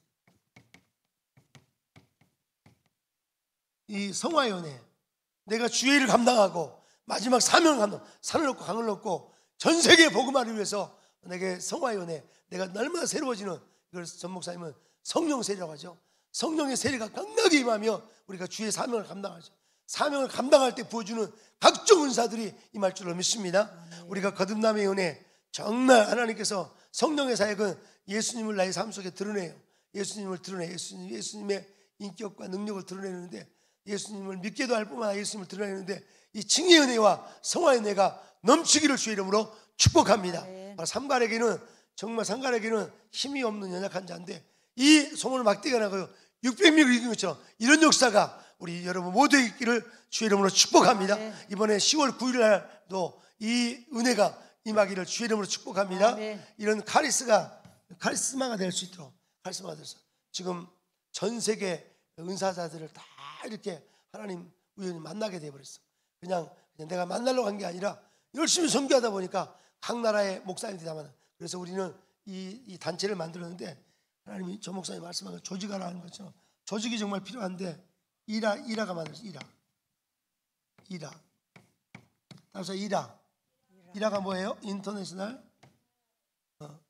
이 성화의 은혜. 내가 주의 일을 감당하고 마지막 사명을 감당, 산을 넘고 강을 넘고 전 세계에 복음화를 위해서 내게 성화의 은혜, 내가 날마다 새로워지는, 이걸 전 목사님은 성령 세례라고 하죠. 성령의 세례가 강력히 임하며 우리가 주의 사명을 감당하죠. 사명을 감당할 때 부어주는 각종 은사들이 임할 줄로 믿습니다. 우리가 거듭남의 은혜, 정말 하나님께서 성령의 사역은 예수님을 나의 삶 속에 드러내요. 예수님을 드러내, 예수님, 예수님의 인격과 능력을 드러내는데, 예수님을 믿게도 할 뿐만 아니라 예수님을 드러내는데, 이 칭의의 은혜와 성화의 은혜가 넘치기를 주의 이름으로 축복합니다. 바로 삼갈에게는, 정말 삼갈에게는 힘이 없는 연약한 자인데 이 소문을 막대기가 나고 육백 명을 이긴 것처럼 이런 역사가 우리 여러분 모두에게 있기를 주의 이름으로 축복합니다. 이번에 시월 구일 날도 이 은혜가 임하기를 주의 이름으로 축복합니다. 이런 카리스가 카리스마가 될 수 있도록, 카리스마가 돼서 지금 전 세계 은사자들을 다 이렇게 하나님 우연히 만나게 돼버렸어. 그냥, 그냥 내가 만나려고 한 게 아니라 열심히 선교하다 보니까 각 나라의 목사님들이 다 만나. 그래서 우리는 이, 이 단체를 만들었는데, 하나님이 저 목사님 말씀한 조직하라 하는 것처럼 조직이 정말 필요한데, 이라, 이라가 만들었어. 이라 이라 따라서 이라 이라가 뭐예요? 인터내셔널 어.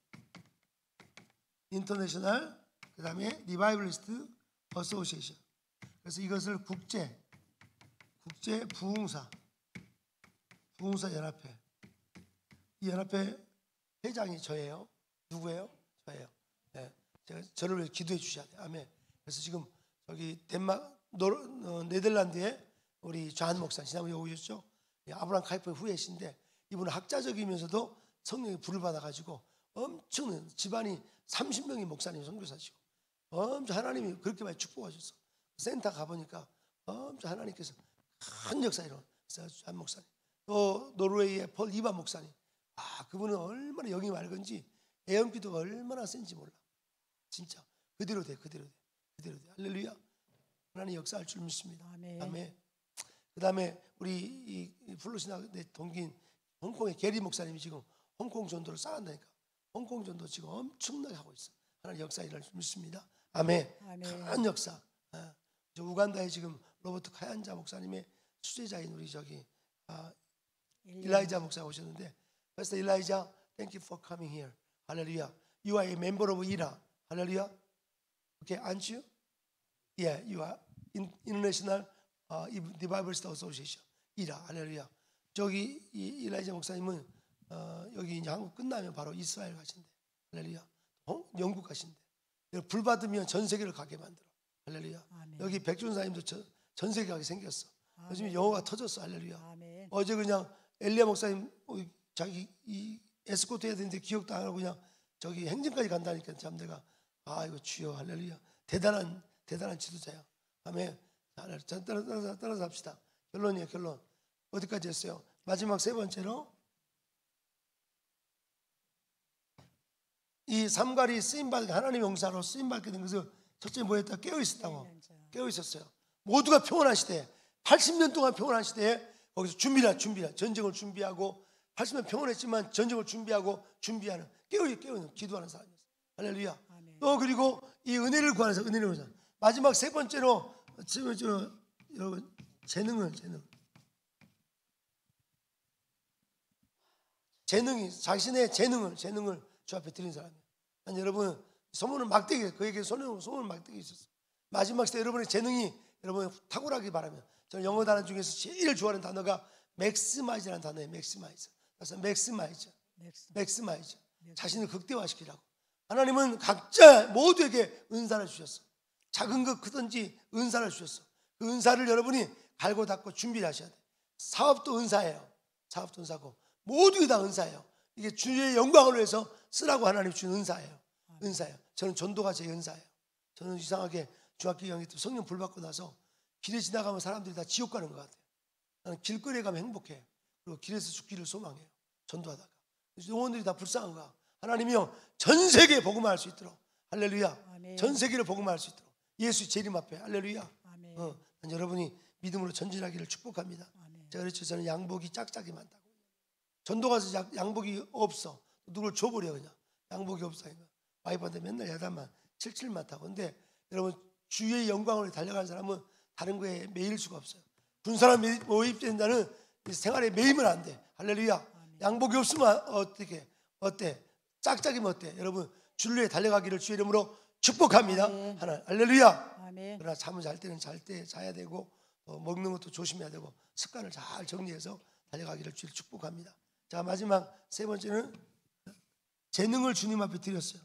인터내셔널 그 다음에 리바이벌리스트 어소시에이션. 그래서 이것을 국제 국제 부흥사 부흥사 연합회, 이 연합회 회장이 저예요. 누구예요? 저예요. 네. 제가 저를 위해 기도해 주셔야 돼요. 아멘. 그래서 지금 저기 덴마크 노, 어, 네덜란드에 우리 존 목사 지난번에 오셨죠? 아브라함 카이퍼의 후예신데 이분은 학자적이면서도 성령의 불을 받아가지고 엄청 집안이 삼십 명의 목사님 선교사시고 엄청 하나님이 그렇게 많이 축복하셨어. 센터 가보니까 엄청 하나님께서 큰 역사 일어나. 존 목사님, 또 노르웨이의 폴 이바 목사님, 아 그분은 얼마나 영이 맑은지 애연기도가 얼마나 센지 몰라. 진짜 그대로 돼, 그대로 돼, 그대로 돼. 할렐루야. 하나님 역사할 줄 믿습니다. 아멘. 아멘. 그 다음에 우리 이 플로시나 내 동기인 홍콩의 게리 목사님이 지금 홍콩 전도를 쌓았다니까. 홍콩 전도 지금 엄청나게 하고 있어. 하나님 역사 일할 줄 믿습니다. 아멘. 아멘. 큰 역사. 아, 저 우간다에 지금 로버트 카얀자 목사님의 수제자인 우리 저기 아, 일라이자 목사 오셨는데, 그래서 일라이자, thank you for coming here. 할렐루야. You are a member of 이라. 할렐루야. Okay, aren't you? Yeah, you are in, International uh, Revivalist Association. 이라. 할렐루야. 저기 이 일라이자 목사님은 어, 여기 이제 한국 끝나면 바로 이스라엘 가신대. 할렐루야. 어? 영국 가신대. 불 받으면 전 세계를 가게 만들어. 할렐루야. 아멘. 여기 백준사님도 전, 전 세계 가게 생겼어. 아멘. 요즘 영어가 터졌어. 할렐루야. 아멘. 어제 그냥 엘리야 목사님 자기 이 에스코트 해야 되는데 기억도 안 하고 그냥 저기 행진까지 간다니까 참 내가 아 이거 주여 할렐루야. 대단한 대단한 지도자야. 아멘. 자, 따라, 따라서, 따라서 합시다. 결론이에요. 결론. 어디까지 했어요? 마지막 세 번째로 이 삼갈이 쓰임받게, 하나님의 용사로 쓰임받게 된 것은 첫째 뭐였다? 깨어있었다고. 깨어있었어요. 모두가 평온한 시대에, 팔십 년 동안 평온한 시대에 거기서 준비라 준비라 전쟁을 준비하고 팔십 년 평온했지만 전쟁을 준비하고 준비하는 깨어 깨어있는 기도하는 사람이었어요. 할렐루야. 아멘. 또 그리고 이 은혜를 구하는 사람, 은혜를 구하는 사람. 마지막 세 번째로 지금 저 여러분 재능을 재능 재능이 자신의 재능을 재능을 주 앞에 드린 사람이에요. 아니, 여러분 소문은 막대기 그에게 소문 소문 막대기 있었어. 마지막 시대 여러분의 재능이 여러분 탁월하기 바라면 저는 영어 단어 중에서 제일 좋아하는 단어가 맥시마이즈라는 단어예요. 맥시마이즈. 그래서 맥시마이즈, 맥시마이즈. 자신을 극대화시키라고. 하나님은 각자 모두에게 은사를 주셨어. 작은 것 크든지 은사를 주셨어. 그 은사를 여러분이 갈고 닦고 준비를 하셔야 돼. 사업도 은사예요. 사업도 은사고 모두 다 은사예요. 이게 주의 영광을 위해서 쓰라고 하나님 주신 은사예요. 은사예요. 저는 전도가 제 은사예요. 저는 이상하게 중학교 이 학년 때 성령 불 받고 나서 길에 지나가면 사람들이 다 지옥 가는 것 같아요. 나는 길거리에 가면 행복해. 그리고 길에서 죽기를 소망해요. 전도하다가 영혼들이 다 불쌍한 거야. 하나님이요 전 세계에 복음을 할 수 있도록 할렐루야. 아멘. 전 세계를 복음을 할 수 있도록 예수 재림 앞에 할렐루야. 아멘. 어, 여러분이 믿음으로 전진하기를 축복합니다. 아멘. 제가 그렇죠. 저는 양복이 짝짝이 많다고. 전도 가서 양- 양복이 없어. 누굴 줘버려 그냥. 양복이 없어. 와이프한테 맨날 야단만 칠칠만 타고. 근데 여러분 주의 영광을 달려가는 사람은 다른 거에 매일 수가 없어요. 군사람 모입된 자는 생활에 매이면 안 돼. 할렐루야. 아멘. 양복이 없으면 어떻게 어때? 짝짝이면 어때? 여러분 주를 달려가기를 주의 이름으로 축복합니다. 아멘. 하나 할렐루야. 아멘. 그러나 잠을 잘 때는 잘 때 자야 되고 또 먹는 것도 조심해야 되고 습관을 잘 정리해서 달려가기를 주를 축복합니다. 자, 마지막 세 번째는 재능을 주님 앞에 드렸어요.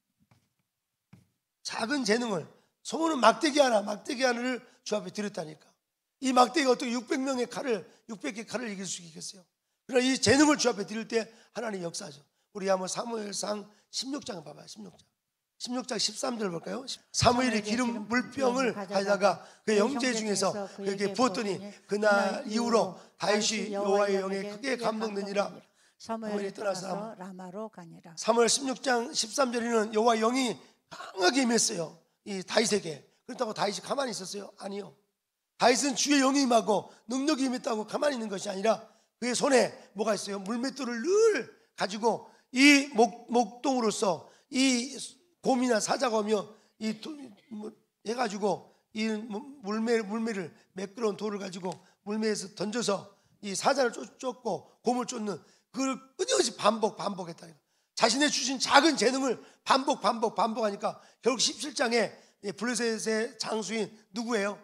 작은 재능을 소문은 막대기 하나 막대기 하나를 주 앞에 드렸다니까. 이 막대기가 어떻게 육백 명의 칼을 육백 개 칼을 이길 수 있겠어요? 그러나 이 재능을 주 앞에 드릴 때 하나님 역사죠. 우리 한번 사무엘상 십육 장 봐봐요. 십육 장 십육 장 십삼 절 볼까요? 사무엘이 기름 물병을 가져다가 그 형제 중에서 그에게 부었더니 그날 이후로 다윗이 여호와의 영에 크게 감동되니라. 사무엘이 떠나서 라마로 가니라. 사무엘 십육 장 십삼 절에는 여호와의 영이 강하게 임했어요. 이 다윗에게. 그렇다고 다윗이 가만히 있었어요? 아니요. 다윗은 주의 영이 임하고 능력이 임했다고 가만히 있는 것이 아니라 그의 손에 뭐가 있어요? 물맷돌을 늘 가지고 이 목, 목동으로서 이 곰이나 사자가 오며 이 도, 뭐, 해가지고 이 물매, 물매를 매끄러운 돌을 가지고 물매에서 던져서 이 사자를 쫓, 쫓고 곰을 쫓는 그걸 끊임없이 반복 반복했다. 자신의 주신 작은 재능을 반복 반복 반복하니까 결국 십칠 장에 블레셋의 장수인 누구예요?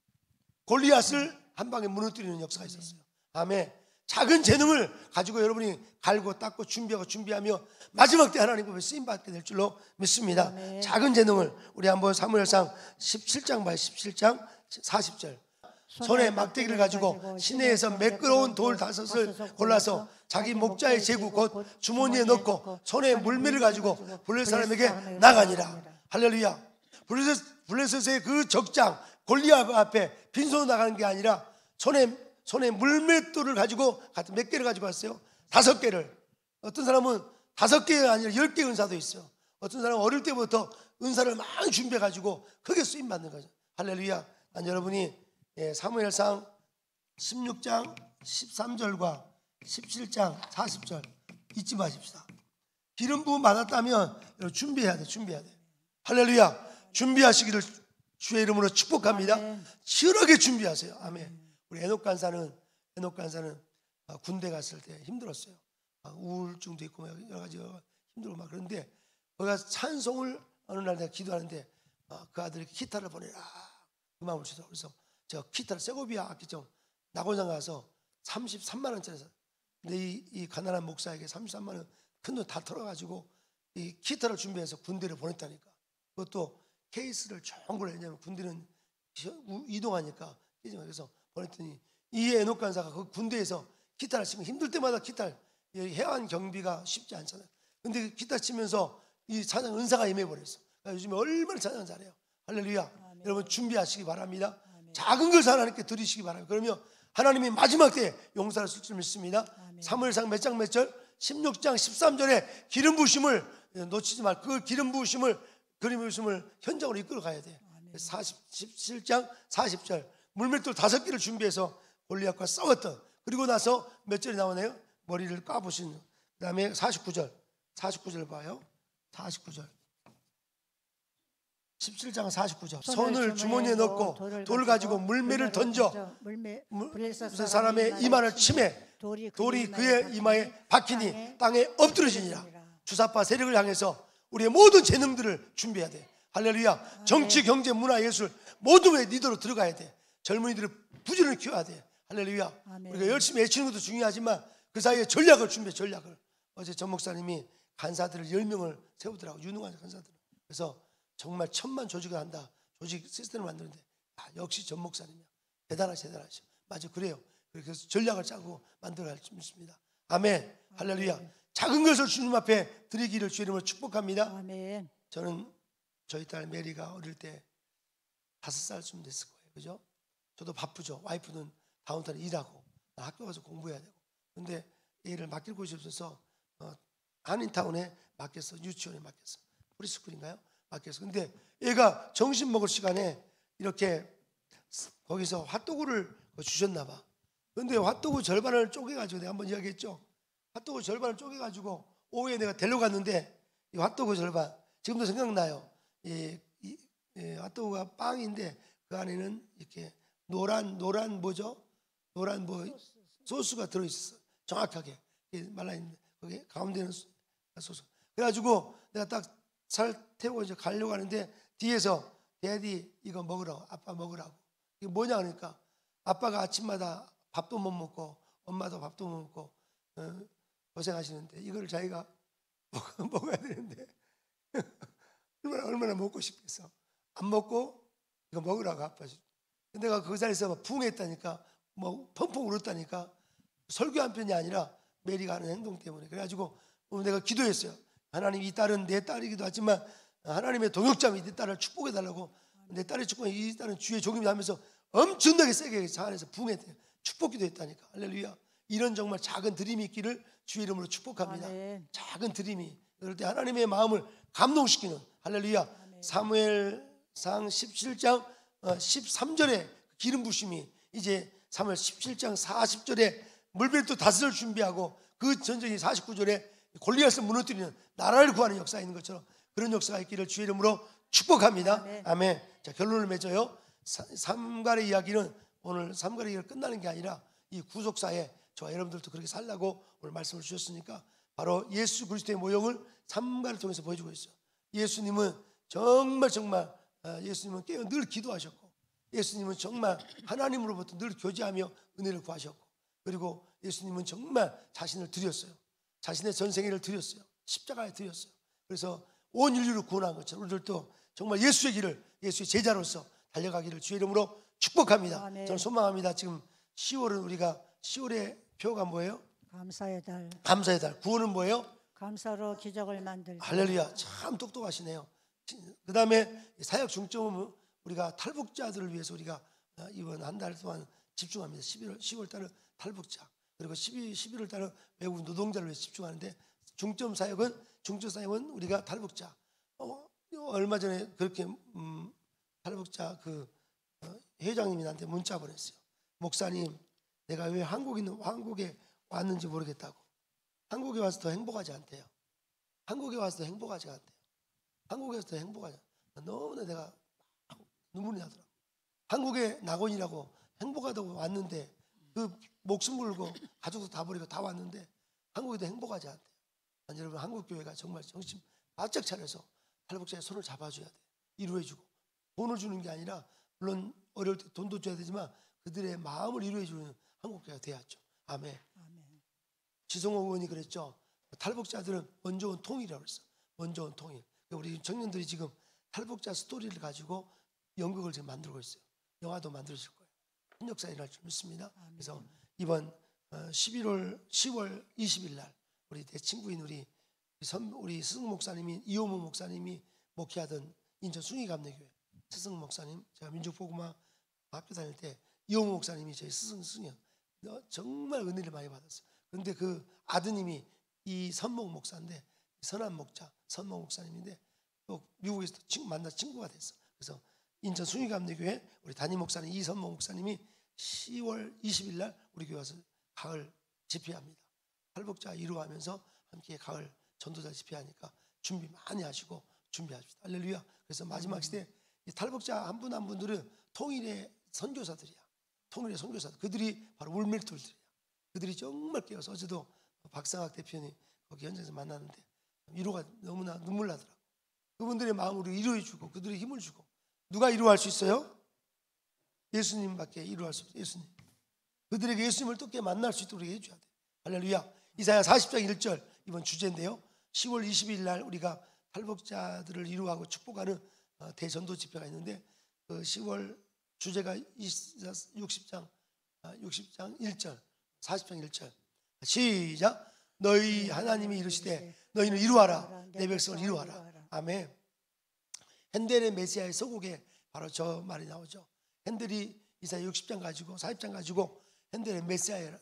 골리앗을 한 방에 무너뜨리는 역사가 있었어요. 아멘. 작은 재능을 가지고 여러분이 갈고 닦고 준비하고 준비하며 마지막 때 하나님 앞에 쓰임 받게 될 줄로 믿습니다. 아멘. 작은 재능을 우리 한번 사무엘상 십칠 장 봐요. 십칠 장 사십 절. 손에 막대기를 가지고 시내에서 매끄러운 돌 다섯을 골라서 자기 목자의 제구 곧 주머니에 넣고 손에 물매를 가지고 블레셋 사람에게 나가니라. 할렐루야. 블레셋, 블레셋의 그 적장 골리앗 앞에 빈손으로 나가는 게 아니라 손에 손에 물맷돌을 가지고 몇 개를 가지고 왔어요? 다섯 개를. 어떤 사람은 다섯 개가 아니라 열 개 은사도 있어요. 어떤 사람은 어릴 때부터 은사를 많이 준비해 가지고 크게 쓰임 받는 거죠. 할렐루야. 난 여러분이 예, 사무엘상 십육 장 십삼 절과 십칠 장 사십 절 잊지 마십시다. 기름 부음 받았다면 여러분 준비해야 돼. 준비해야 돼. 할렐루야. 준비하시기를 주의 이름으로 축복합니다. 아멘. 치열하게 준비하세요. 아멘. 우리 에녹 간사는 에녹 간사는 군대 갔을 때 힘들었어요. 우울증도 있고 여러 가지 힘들고 막 그런데 거기가 찬송을 어느 날 내가 기도하는데 그 아들이 기타를 보내라 그 마음을 주더라고요. 그래서 제가 기타를 세고비아 악기점 낙원장 가서 삼십삼만 원짜리 샀어요. 근데 이, 이 가난한 목사에게 삼십삼만 원 큰 돈 다 털어가지고 이 기타를 준비해서 군대를 보냈다니까. 그것도 케이스를 좋은 걸 왜냐면 군대는 이동하니까 그래서 보냈더니 이 에녹 간사가 그 군대에서 기타를 치면 힘들 때마다 기타를 해안 경비가 쉽지 않잖아요. 근데 기타 치면서 이 찬양 은사가 임해버렸어. 그러니까 요즘에 얼마나 찬양 잘해요. 할렐루야. 아멘. 여러분 준비하시기 바랍니다. 아멘. 작은 것을 하나님께 드리시기 바랍니다. 그러면 하나님이 마지막 때에 용서를 쓸 줄 믿습니다. 아멘. 사무엘상 몇 장 몇 절? 십육 장 십삼 절에 기름 부으심을 놓치지 말고 그 기름 부으심을 기름 부으심을 현장으로 이끌어 가야 돼. 십칠 장 사십 절 물맷돌 다섯 개를 준비해서 골리앗과 싸웠던 그리고 나서 몇 절이 나오네요. 머리를 까부신 그 다음에 사십구 절 사십구 절 봐요. 사십구 절 십칠 장 사십구 절. 손을 손을 주머니에 넣고 돌을 돌 가지고 물매를 던져 물매 물- 불에서 그 사람의 이마를 치매 돌이, 돌이 그 그의 이마에 박히니 땅에 땅에 엎드러지니라. 주사파 세력을 향해서 우리의 모든 재능들을 준비해야 돼. 할렐루야. 정치, 경제, 문화, 예술 모든 게 니더로 들어가야 돼. 젊은이들을 부지런히 키워야 돼. 할렐루야. 아멘. 우리가 열심히 애치는 것도 중요하지만 그 사이에 전략을 준비해. 전략을. 어제 전 목사님이 간사들을 열 명을 세우더라고. 유능한 간사들. 그래서 정말 천만 조직을 한다. 조직 시스템을 만드는데 아, 역시 전 목사님이야. 대단하시 대단하시. 맞아, 그래요. 그래서 전략을 짜고 만들어갈 수 있습니다. 아멘. 할렐루야. 작은 것을 주님 앞에 드리기를 주의 이름으로 축복합니다. 아멘. 저는 저희 딸 메리가 어릴 때 다섯 살쯤 됐을 거예요. 그죠? 저도 바쁘죠. 와이프는 다운타운에 일하고 학교 가서 공부해야 되고. 근데 얘를 맡길 곳이 없어서 어, 한인타운에 맡겼어. 유치원에 맡겼어. 프리스쿨인가요? 맡겼어. 근데 얘가 점심 먹을 시간에 이렇게 거기서 핫도그를 주셨나 봐. 근데 핫도그 절반을 쪼개가지고 내가 한번 이야기했죠. 핫도그 절반을 쪼개가지고 오후에 내가 데려갔는데 이 핫도그 절반 지금도 생각나요. 이, 이, 이 핫도그가 빵인데 그 안에는 이렇게 노란 노란 뭐죠? 노란 뭐 소스가 들어있었어. 정확하게 말라있는데 거기 가운데는 소스. 그래가지고 내가 딱 살 태우고 이제 가려고 하는데 뒤에서 데디 이거 먹으라고, 아빠 먹으라고. 이게 뭐냐 그러니까 아빠가 아침마다 밥도 못 먹고 엄마도 밥도 못 먹고 어, 고생하시는데 이걸 자기가 먹어야 되는데 얼마나 얼마나 먹고 싶겠어. 안 먹고 이거 먹으라고 아빠. 근데 내가 그 자리에서 막 붕했다니까, 뭐 펑펑 울었다니까. 설교한 편이 아니라 메리가 하는 행동 때문에. 그래가지고 내가 기도했어요. 하나님, 이 딸은 내 딸이기도 하지만 하나님의 동역자이 내 딸을 축복해 달라고. 내 딸의 축복에 이 딸은 주의 종이다 하면서 엄청나게 세게 차 안에서 붕했대요. 축복기도 했다니까. 할렐루야. 이런 정말 작은 드림이 있기를 주의 이름으로 축복합니다. 아멘. 작은 드림이. 그럴 때 하나님의 마음을 감동시키는, 할렐루야. 아멘. 사무엘상 십칠 장 십삼 절에 기름 부심이 이제 사무엘 십칠 장 사십 절에 물배도 다섯을 준비하고 그 전쟁이 사십구 절에 골리앗을 무너뜨리는 나라를 구하는 역사가 있는 것처럼 그런 역사가 있기를 주의 이름으로 축복합니다. 아멘. 아멘. 자, 결론을 맺어요. 삼갈의 이야기는 오늘 삼갈의 이야기가 끝나는 게 아니라 이 구속사에 저와 여러분들도 그렇게 살라고 오늘 말씀을 주셨으니까 바로 예수 그리스도의 모형을 삼갈을 통해서 보여주고 있어요. 예수님은 정말 정말 예수님은 깨어 늘 기도하셨고, 예수님은 정말 하나님으로부터 늘 교제하며 은혜를 구하셨고, 그리고 예수님은 정말 자신을 드렸어요. 자신의 전생애를 드렸어요. 십자가에 드렸어요. 그래서 온 인류를 구원한 것처럼 우리들도 정말 예수의 길을, 예수의 제자로서 달려가기를 주의 이름으로 축복합니다. 아멘. 저는 소망합니다. 지금 시월은 우리가 시월의 표가 뭐예요? 감사의 달. 감사의 달. 구원은 뭐예요? 감사로 기적을 만들. 할렐루야. 참 똑똑하시네요. 그 다음에 사역 중점은 우리가 탈북자들을 위해서 우리가 이번 한 달 동안 집중합니다. 십일월, 시월 달은 탈북자, 그리고 십이, 십일월 달은 외국 노동자를 위해서 집중하는데 중점 사역은 중점 사역은 우리가 탈북자. 어, 얼마 전에 그렇게 음, 탈북자 그 어, 회장님이 나한테 문자 보냈어요. 목사님, 내가 왜 한국에 있는 한국에 왔는지 모르겠다고. 한국에 와서 더 행복하지 않대요. 한국에 와서 더 행복하지 않대요. 한국에서 더 행복하지 않대요. 너무나 내가 눈물이 나더라고. 한국에 낙원이라고 행복하다고 왔는데 그 목숨 걸고 가족도 다 버리고 다 왔는데 한국에 더 행복하지 않대요. 아니, 여러분, 한국 교회가 정말 정신 바짝 차려서 탈북자의 손을 잡아줘야 돼. 이루어주고 돈을 주는 게 아니라 물론 어려울 때 돈도 줘야 되지만 그들의 마음을 이루어주는 한국 교회가 돼야죠. 아멘. 아멘. 지성호 의원이 그랬죠. 탈북자들은 먼저 온 통일이라고 그랬어. 먼저 온 통일. 우리 청년들이 지금 탈북자 스토리를 가지고 연극을 지금 만들고 있어요. 영화도 만들어질 거예요. 큰 역사 일어날 줄 믿습니다. 아멘. 그래서 이번 십일월 시월 이십일 날 우리 내 친구인 우리 선, 우리 스승 목사님이 이호모 목사님이 목회하던 인천 숭의감리교회 스승 목사님, 제가 민족복음화 학교 다닐 때 이호모 목사님이 저희 스승 스승이요. 정말 은혜를 많이 받았어요. 그런데 그 아드님이 이 선목 목사인데 선한 목자 선목 목사님인데 또 미국에서 친구 만나 친구가 됐어. 그래서 인천 숭의감리교회 우리 담임 목사님 이선목 목사님이 시월 이십일 날 우리 교회 와서 가을 집회합니다. 탈북자 이루하면서 함께 가을 전도자 집회하니까 준비 많이 하시고 준비합시다. 할렐루야. 그래서 마지막 시대 이 탈북자 한 분 한 분들은 통일의 선교사들이야. 통일의 선교사들. 그들이 바로 울밀툴들이야. 그들이 정말 깨어서 어제도 박상학 대표님 거기 현장에서 만났는데 위로가 너무나 눈물 나더라고. 그분들의 마음으로 위로해주고 그들의 힘을 주고. 누가 위로할 수 있어요? 예수님밖에 위로할 수 없어요. 예수님. 그들에게 예수님을 또 만날 수 있도록 해줘야 돼. 할렐루야. 이사야 사십 장 일 절 이번 주제인데요. 시월 이십일 날 우리가 탈북자들을 위로하고 축복하는 대전도 집회가 있는데 그 시월 주제가 육십 장 육십 장 일 절 사십 장 일 절 시작. 너희 하나님이 이르시되 너희는 이루하라 내 백성을 이루하라. 아멘. 핸델의 메시아의 서곡에 바로 저 말이 나오죠. 핸델이 이사야 육십 장 가지고 사십 장 가지고 핸델의 메시아를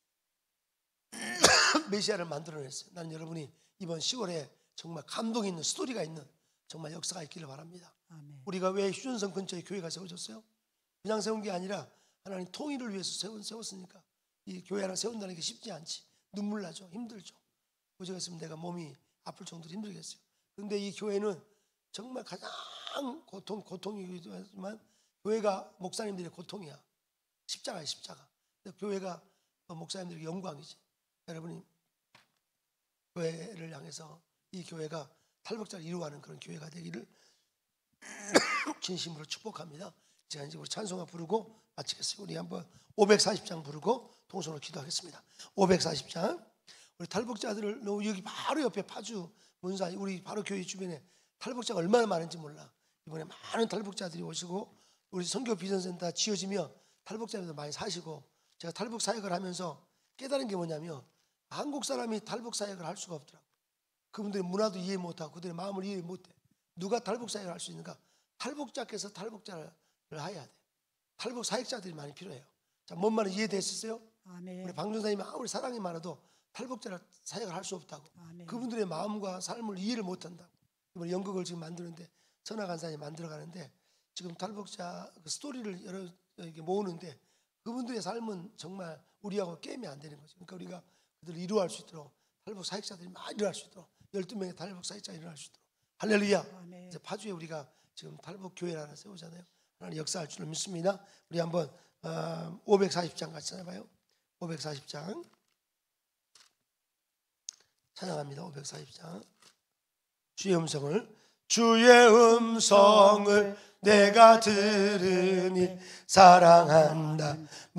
메시아를 만들어냈어요. 나는 여러분이 이번 시월에 정말 감동 있는 스토리가 있는 정말 역사가 있기를 바랍니다. 아멘. 우리가 왜 휴전선 근처에 교회가 세워졌어요? 그냥 세운 게 아니라 하나님 통일을 위해서 세운, 세웠으니까 이 교회 하나 세운다는 게 쉽지 않지. 눈물 나죠. 힘들죠. 어제가 있으면 내가 몸이 아플 정도로 힘들겠어요. 그런데 이 교회는 정말 가장 고통, 고통이기도 하지만 교회가 목사님들의 고통이야. 십자가야 십자가. 교회가 목사님들의 영광이지. 여러분이 교회를 향해서 이 교회가 탈북자를 이루어가는 그런 교회가 되기를 진심으로 축복합니다. 제가 이제 우리 찬송가 부르고 마치겠습니다. 우리 한번 오백사십 장 부르고 통성으로 기도하겠습니다. 오백사십 장. 우리 탈북자들을 너무 여기 바로 옆에 파주 문사 우리 바로 교회 주변에 탈북자가 얼마나 많은지 몰라. 이번에 많은 탈북자들이 오시고 우리 선교 비전센터 지어지면 탈북자들도 많이 사시고 제가 탈북 사역을 하면서 깨달은 게 뭐냐면 한국 사람이 탈북 사역을 할 수가 없더라고. 그분들의 문화도 이해 못하고 그들의 마음을 이해 못해. 누가 탈북 사역을 할 수 있는가? 탈북자께서 탈북자를 해야 돼. 탈북 사역자들이 많이 필요해요. 자, 뭔 말인지 이해됐었어요? 아멘. 우리 방전사님이 아무리 사랑이 많아도 탈북자를 사역을 할 수 없다고. 아멘. 그분들의 마음과 삶을 이해를 못한다고. 이번에 연극을 지금 만드는데 선화 간사님이 만들어가는데 지금 탈북자 그 스토리를 여러 이렇게 모으는데 그분들의 삶은 정말 우리하고 게임이 안 되는 거죠. 그러니까 우리가 그들을 이루할 수 있도록 탈북 사역자들이 많이 일어날 수 있도록 열두 명의 탈북 사역자가 일어날 수 있도록 할렐루야. 아멘. 이제 파주에 우리가 지금 탈북 교회를 하나 세우잖아요. 하나님 역사할 줄로 믿습니다. 우리 한번 어, 오백사십 장 같이 찾아봐요. 오백사십 장 찬양합니다. 오백사십 장. 주의 음성을 주의 음성을 내가 들으니 사랑한다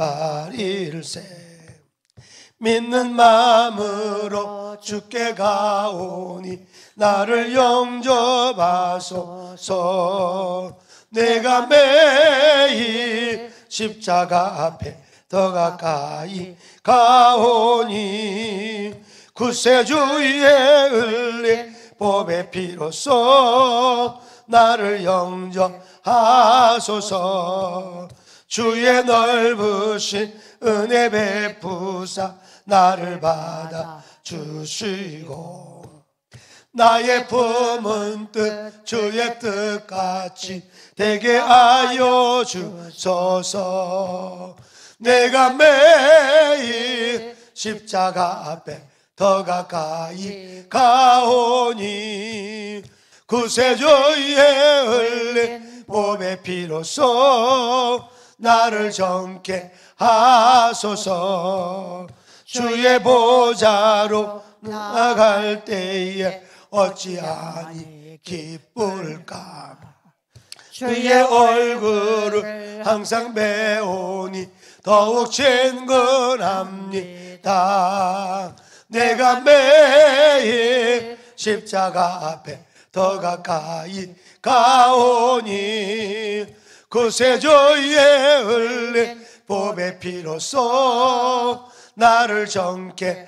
말일세. 믿는 마음으로 주께 가오니 나를 영접하소서. 내가 매일 십자가 앞에 더 가까이 가오니 구세주의 흘린 보배 피로써 나를 영접하소서. 주의 넓으신 은혜 베푸사 나를 받아 주시고 나의 품은 뜻 주의 뜻같이 되게 하여 주소서. 내가 매일 십자가 앞에 더 가까이 가오니 구세주의 흘린 보배 피로써 나를 정케 하소서. 주의 보좌로 나갈 때에 어찌하니 기쁠까. 주의 얼굴을 항상 배우니 더욱 친근합니다. 내가 매일 십자가 앞에 더 가까이 가오니 구세주의 흘린 보배 피로써 나를 정케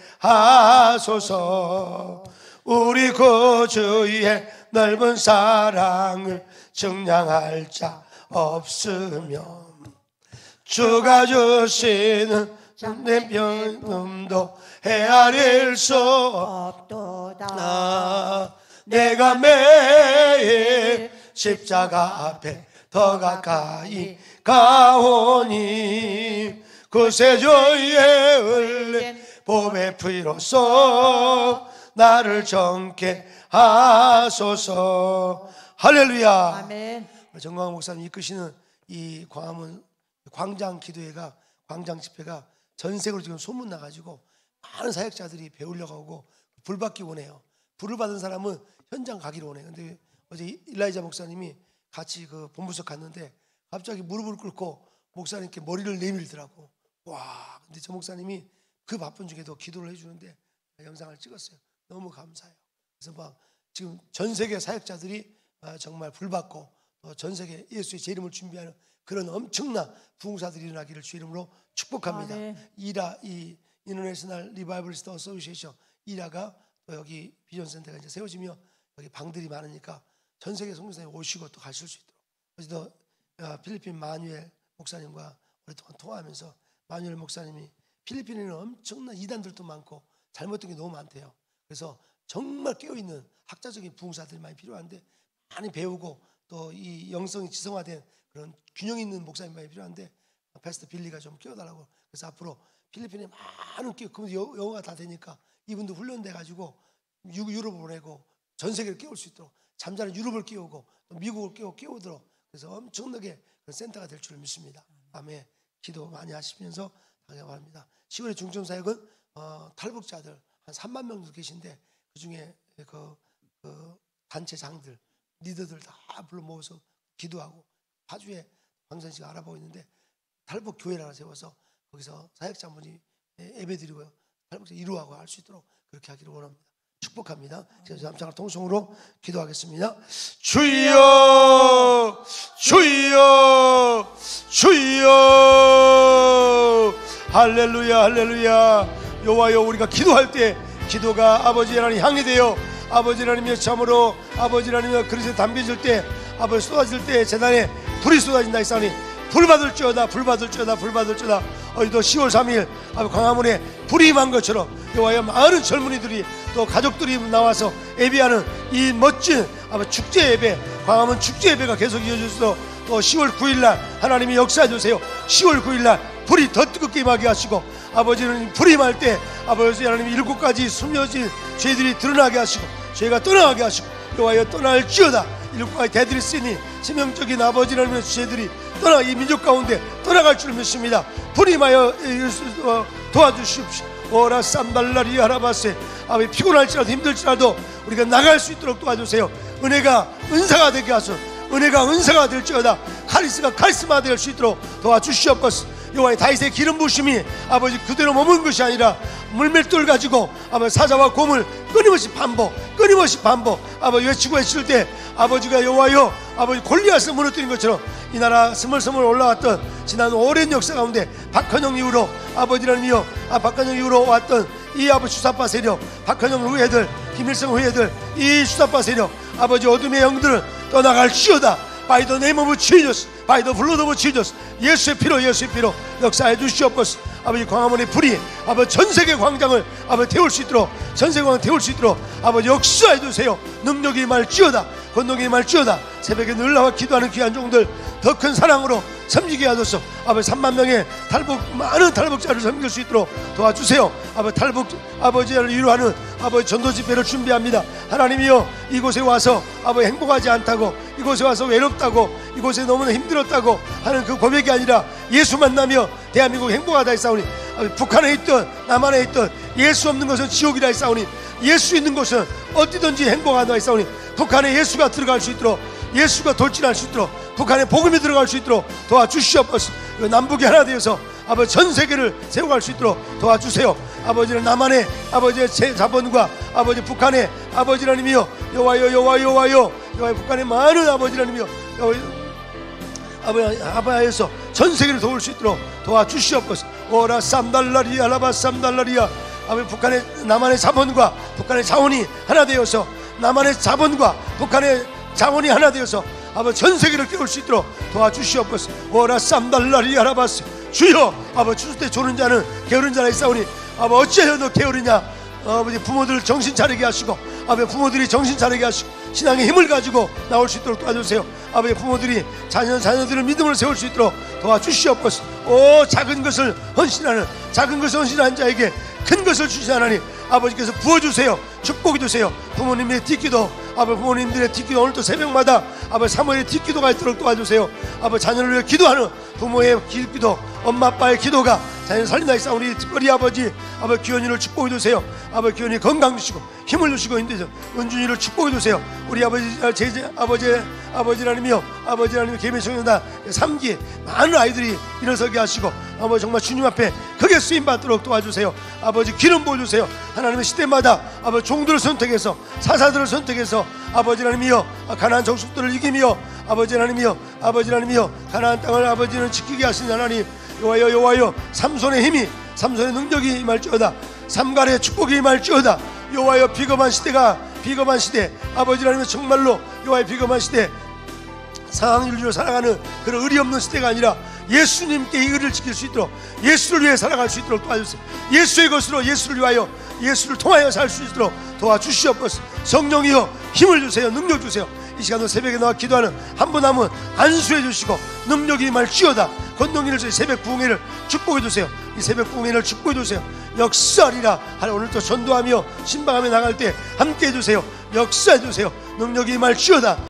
하소서. 우리 구주의 넓은 사랑을 증량할 자 없으면 주가 주시는 내 편음도 헤아릴 수 없도다. 내가 매일 십자가 앞에 더 가까이 가오니 구세주의 흘린 보배 피로써 나를 정케 하소서. 할렐루야. 아멘. 정광훈 목사님 이끄시는 이 광화문 광장 기도회가, 광장 집회가 전 세계로 지금 소문 나가지고 많은 사역자들이 배우려고 하고 불 받기 원해요. 불을 받은 사람은 현장 가기로 원해요. 근데 어제 일라이자 목사님이 같이 그 본부석 갔는데 갑자기 무릎을 꿇고 목사님께 머리를 내밀더라고. 와, 근데 저 목사님이 그 바쁜 중에도 기도를 해주는데 영상을 찍었어요. 너무 감사해요. 그래서 막 지금 전 세계 사역자들이 정말 불 받고 전 세계 예수의 재림을 준비하는 그런 엄청난 부흥사들이 일어나기를 주 이름으로 축복합니다. 아, 네. 이라, 이 인터내셔널 리바이벌리스트 어소시에이션 이라가 또 여기 비전센터가 이제 세워지며 여기 방들이 많으니까 전 세계 성교사님 오시고 또 가실 수 있도록. 어제도 필리핀 마뉴엘 목사님과 오랫동안 통화하면서 마뉴엘 목사님이 필리핀에는 엄청난 이단들도 많고 잘못된 게 너무 많대요. 그래서 정말 깨어있는 학자적인 부흥사들이 많이 필요한데 많이 배우고 또 이 영성이 지성화된 그런 균형 있는 목사님 많이 필요한데 패스터 빌리가 좀 끼워달라고. 그래서 앞으로 필리핀에 많은 끼워, 그럼 영어가 다 되니까 이분도 훈련돼 가지고 유럽을 보내고 전 세계를 깨울 수 있도록, 잠자는 유럽을 깨우고 또 미국을 깨우, 깨우도록, 그래서 엄청나게 센터가 될 줄 믿습니다. 아멘. 기도 많이 하시면서 하기 바랍니다. 시월의 중점사역은 어, 탈북자들 한 삼만 명 정도 계신데 그 중에 그, 그 단체장들, 리더들 다 불러 모아서 기도하고 파주에 황선 씨가 알아보고 있는데 탈북 교회를 하나 세워서 거기서 사역자분이 예배드리고요, 탈북자 이루하고 할 수 있도록 그렇게 하기를 원합니다. 축복합니다. 제가 함께 통성으로 기도하겠습니다. 주여, 주여, 주여. 할렐루야, 할렐루야. 여호와여, 우리가 기도할 때 기도가 아버지 하나님 향이 되어 아버지 하나님의 참으로 아버지 하나님의 그릇에 담겨질 때, 아버지 쏟아질 때 재단에 불이 쏟아진다 했사오니 불 받을지어다, 불 받을지어다, 불 받을지어다. 어제도 시월 삼일 아버지 광화문에 불이 임한 것처럼 여호와여, 많은 젊은이들이 또 가족들이 나와서 예배하는 이 멋진 아버지 축제 예배, 광화문 축제 예배가 계속 이어질 수 있도록 또 시월 구일날 하나님이 역사해 주세요. 시월 구일날 불이 더 뜨겁게 임하게 하시고 아버지는 불이 임할 때 아버지 하나님 일곱 가지 숨겨진 죄들이 드러나게 하시고 죄가 떠나게 하시고 여호와여, 떠날지어다. 일곱 가지 대들이 쓰니 치명적인 아버지 하나님의 죄들이 떠나 이 민족 가운데 떠나갈 줄 믿습니다. 불이 임하여 도와주십시오. 오라 쌈달라리 하라바세. 아버지, 피곤할지라도 힘들지라도 우리가 나갈 수 있도록 도와주세요. 은혜가 은사가 되게 하소서. 은혜가 은사가 될지어다. 카리스가 카리스마 될 수 있도록 도와주시옵소서. 여호와의 다윗의 기름 부심이 아버지 그대로 머문 것이 아니라 물맷돌 가지고 아버지 사자와 곰을 끊임없이 반복, 끊임없이 반복 아버지 외치고 외칠 때 아버지가 여호와여, 아버지 골리앗을 무너뜨린 것처럼 이 나라 스멀스멀 올라왔던 지난 오랜 역사 가운데 박헌영 이후로 아버지라님이여, 아 박헌영 이후로 왔던 이 아버지 수사파 세력, 박헌영 후예들, 김일성 후예들, 이 수사파 세력, 아버지 어둠의 영들을 떠나갈지어다. By the name of Jesus, by the blood of Jesus, 예수의 피로, 예수의 피로 역사해 주시옵소서. 아버지, 광화문의 불이 아버지 전 세계 광장을 아버지 태울 수 있도록, 전 세계 광장 태울 수 있도록 아버지 역사해 주세요. 능력이 임할지어다, 권능이 임할지어다. 새벽에 늘 나와 기도하는 귀한 종들 더 큰 사랑으로 섬기게 하소서. 아버지, 삼만 명의 탈북, 많은 탈북자를 섬길 수 있도록 도와주세요. 아버지, 탈북 아버지를 위로하는 아버지 전도 집회를 준비합니다. 하나님이여, 이곳에 와서 아버지 행복하지 않다고, 이곳에 와서 외롭다고, 이곳에 너무나 힘들었다고 하는 그 고백이 아니라 예수 만나며 대한민국 행복하다 했사오니, 북한에 있든 남한에 있든 예수 없는 것은 지옥이라 했사오니, 예수 있는 곳은 어디든지 행복하다 했사오니, 북한에 예수가 들어갈 수 있도록, 예수가 돌진할 수 있도록, 북한에 복음이 들어갈 수 있도록 도와주시옵소서. 남북이 하나 되어서 아버지 전 세계를 세워갈 수 있도록 도와주세요. 아버지는 남한의 아버지의 제 자본과 아버지 북한의 아버지 하나님이여, 여호와여, 여호와, 여호와여, 여호와, 북한의 많은 아버지 하나님이여, 아버지 아바야에서 전 세계를 도울 수 있도록 도와주시옵소서. 오라 쌈달라리야, 알라바 쌈달라리야. 아버지, 북한의 남한의 자본과 북한의 자원이 하나 되어서, 남한의 자본과 북한의 자원이 하나 되어서 아버지 전 세계를 깨울 수 있도록 도와주시옵소서. 오라 쌈달라리 알아봤어. 주여, 아버지 추수 때 조는 자는 게으른 자라 있사오니, 아버지 어찌하여 너 게으르냐. 아버지, 부모들 정신 차리게 하시고, 아버지 부모들이 정신 차리게 하시고 신앙의 힘을 가지고 나올 수 있도록 도와주세요. 아버지, 부모들이 자녀, 자녀들을 믿음을 세울 수 있도록 도와주시옵소서. 오, 작은 것을 헌신하는, 작은 것을 헌신하는 자에게 큰 것을 주신 하나님 아버지께서 부어주세요. 축복해 주세요. 부모님의 뒷기도 아버지 부모님들의 뒷기도 오늘도 새벽마다 아버지 사모의 뒷기도가 있도록 도와주세요. 아버지 자녀를 위해 기도하는 부모의 뒷기도 엄마 아빠의 기도가 자녀를 살린다 했사. 우리 특별히 아버지 아버지 기현이를 축복해 주세요. 아버지 기현이 건강 주시고 힘을 주시고 힘내서 은준이를 축복해 주세요. 우리 아버지 제제 아버지 아버지 하나님이요 아버지 하나님 개미성년다 삼 기 많은 아이들이 일어서게 하시고 아버지 정말 주님 앞에 크게 쓰임 받도록 도와주세요. 아버지 기름 부어주세요. 하나님의 시대마다 아버지 종들을 선택해서 사사들을 선택해서 아버지 하나님이요 가나안 정숙들을 이기며 아버지 하나님이요 아버지 하나님이요 가나안 땅을 아버지는 지키게 하신 하나님 여호와여 여호와여 삼손의 힘이 삼손의 능력이 임할지어다. 삼갈의 축복이 임할지어다. 여호와여 비겁한 시대가 비겁한 시대 아버지 하나님 정말로 여호와의 비겁한 시대 상황률로 살아가는 그런 의리 없는 시대가 아니라 예수님께 이 의를 지킬 수 있도록 예수를 위해 살아갈 수 있도록 도와주세요. 예수의 것으로 예수를 위하여 예수를 통하여 살 수 있도록 도와주시옵소서. 성령이여 힘을 주세요. 능력 주세요. 이 시간도 새벽에 나와 기도하는 한 분 한 분 안수해 주시고 능력이 임할지어다. 권동이를 저희 새벽 부흥회를 축복해 주세요. 이 새벽 부흥회를 축복해 주세요. 역사하리라 하늘 오늘도 전도하며 신방하며 나갈 때 함께 해주세요. 역사해 주세요. 능력이 임할지어다.